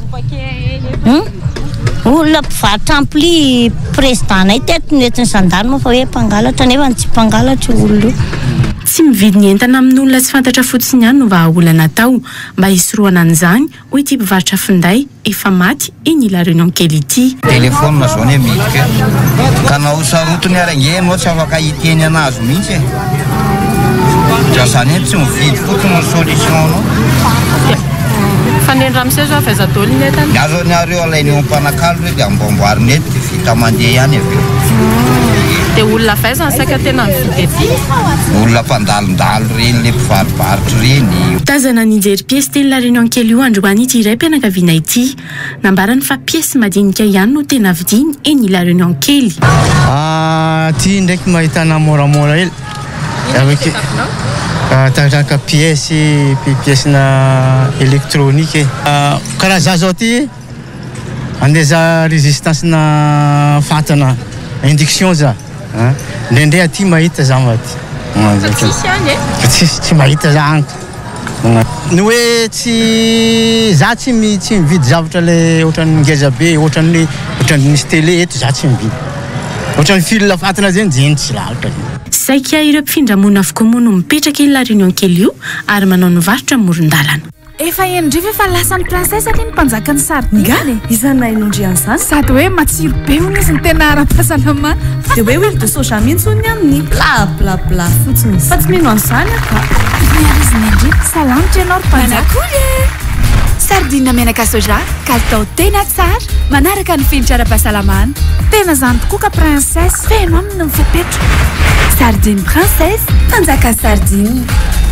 olona mpivarotra ampli présidentanay teto noetin'ny gendarme fa hoe mpangalatra nefa tsy mpangalatra olona tsy mividy ny entana amin'olona tsy fantatra fotsiny ihany no vahaolana atao mba hisoroana an'izany hoy ity mpivarotra finday efa maty eny La Réunion kely ity. Telefôna zao ny midika ka nao sarotony arange anao tsy afaka hiteny anazy mihitsy dra zany tsy mividy fotsiny ny solution anao fanendramse zao afaiza daholo ny entana azo nareo alainy eo ampanakalo hoe dia ambomboariny eto dia vita mandeha ihany aveo dia olona faiza ny saika tena mividy ety olona mpandalondalo reny le mpivarobarotra reny tazana nijery piesy teny La Réunion kely io androany ity iray mpianakaviana ity nambarany fa piesy madinika ihany no tena vidiny eny La Réunion kely ty ndraiky mahitana moramora hely avake tatraka piesina électronique karaha za zao ty andeza résistance na fatana induction za ndrendre aty mahita za maty tsy mahita za anko ny hoe tsy za tsy mividy zavatra le ohatran'ny ngeza be ohatran'ny misy télé eto za tsy mividy ohatran'ny fil fatana zany jeny tsy lavitra saika ireo mpifindramona avokoa moa no mipetraka eny La Réunion kely io ary manao ny varotra amoron-dalana. Efa endriva efa lasa ny princesse ny mpanjaka ny sardine izanay nondrian'izany sady hoe matsiro be hono izy ny tena ara-pahasalamana dia hoe huile de soja mihitsy hono ny amin'ny blablabla fotsiny fa tsy mino an'izany aka miariziny endriva salamitra ianao ry mpanjaka sardine menaka soja kalitao tena tsara manaraka ny finitra ara-pahasalamana tena zany tokoa ka princesse feno aminy mifapetra sardine princesse mpanjaka sardine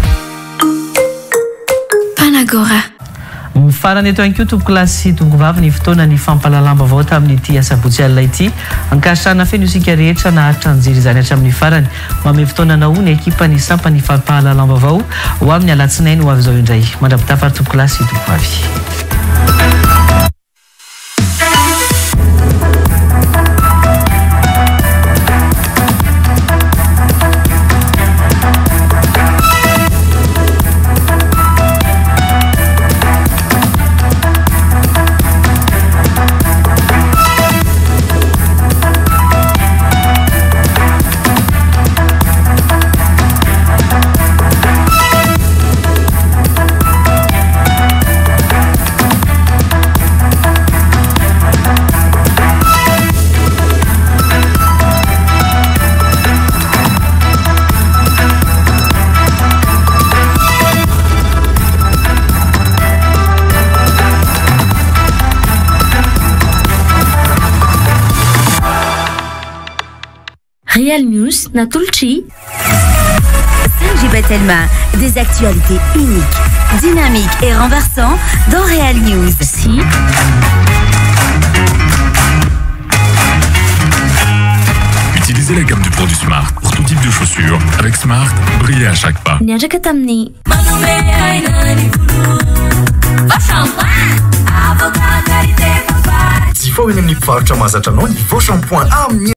Panagora. Mifarana eto ihany koa tompoko lasy tompoko vavy ny fotoana ny fampalalamba avao tamin'ity asabotsy alina ity ankasitrana feno isika rehetra naharitra nijery izany hatramin'ny farany mame fotoana nao ny ekipa ny sampany fampalalamba avao ho amin'ny alatsinainy ho avy izao indray mandrapitafary tompoko lasy tompoko vavy. Real News Natulchi. Saint-Gilles Telma, des actualités uniques. dynamique et renversant dans Real News. Si. Utilisez la gamme de produits Smart pour tout type de chaussures. Avec Smart, brillez à chaque pas. Jifaho eny amin'ny mpivarotra mahazatra anao ny vao shampoing amin'ny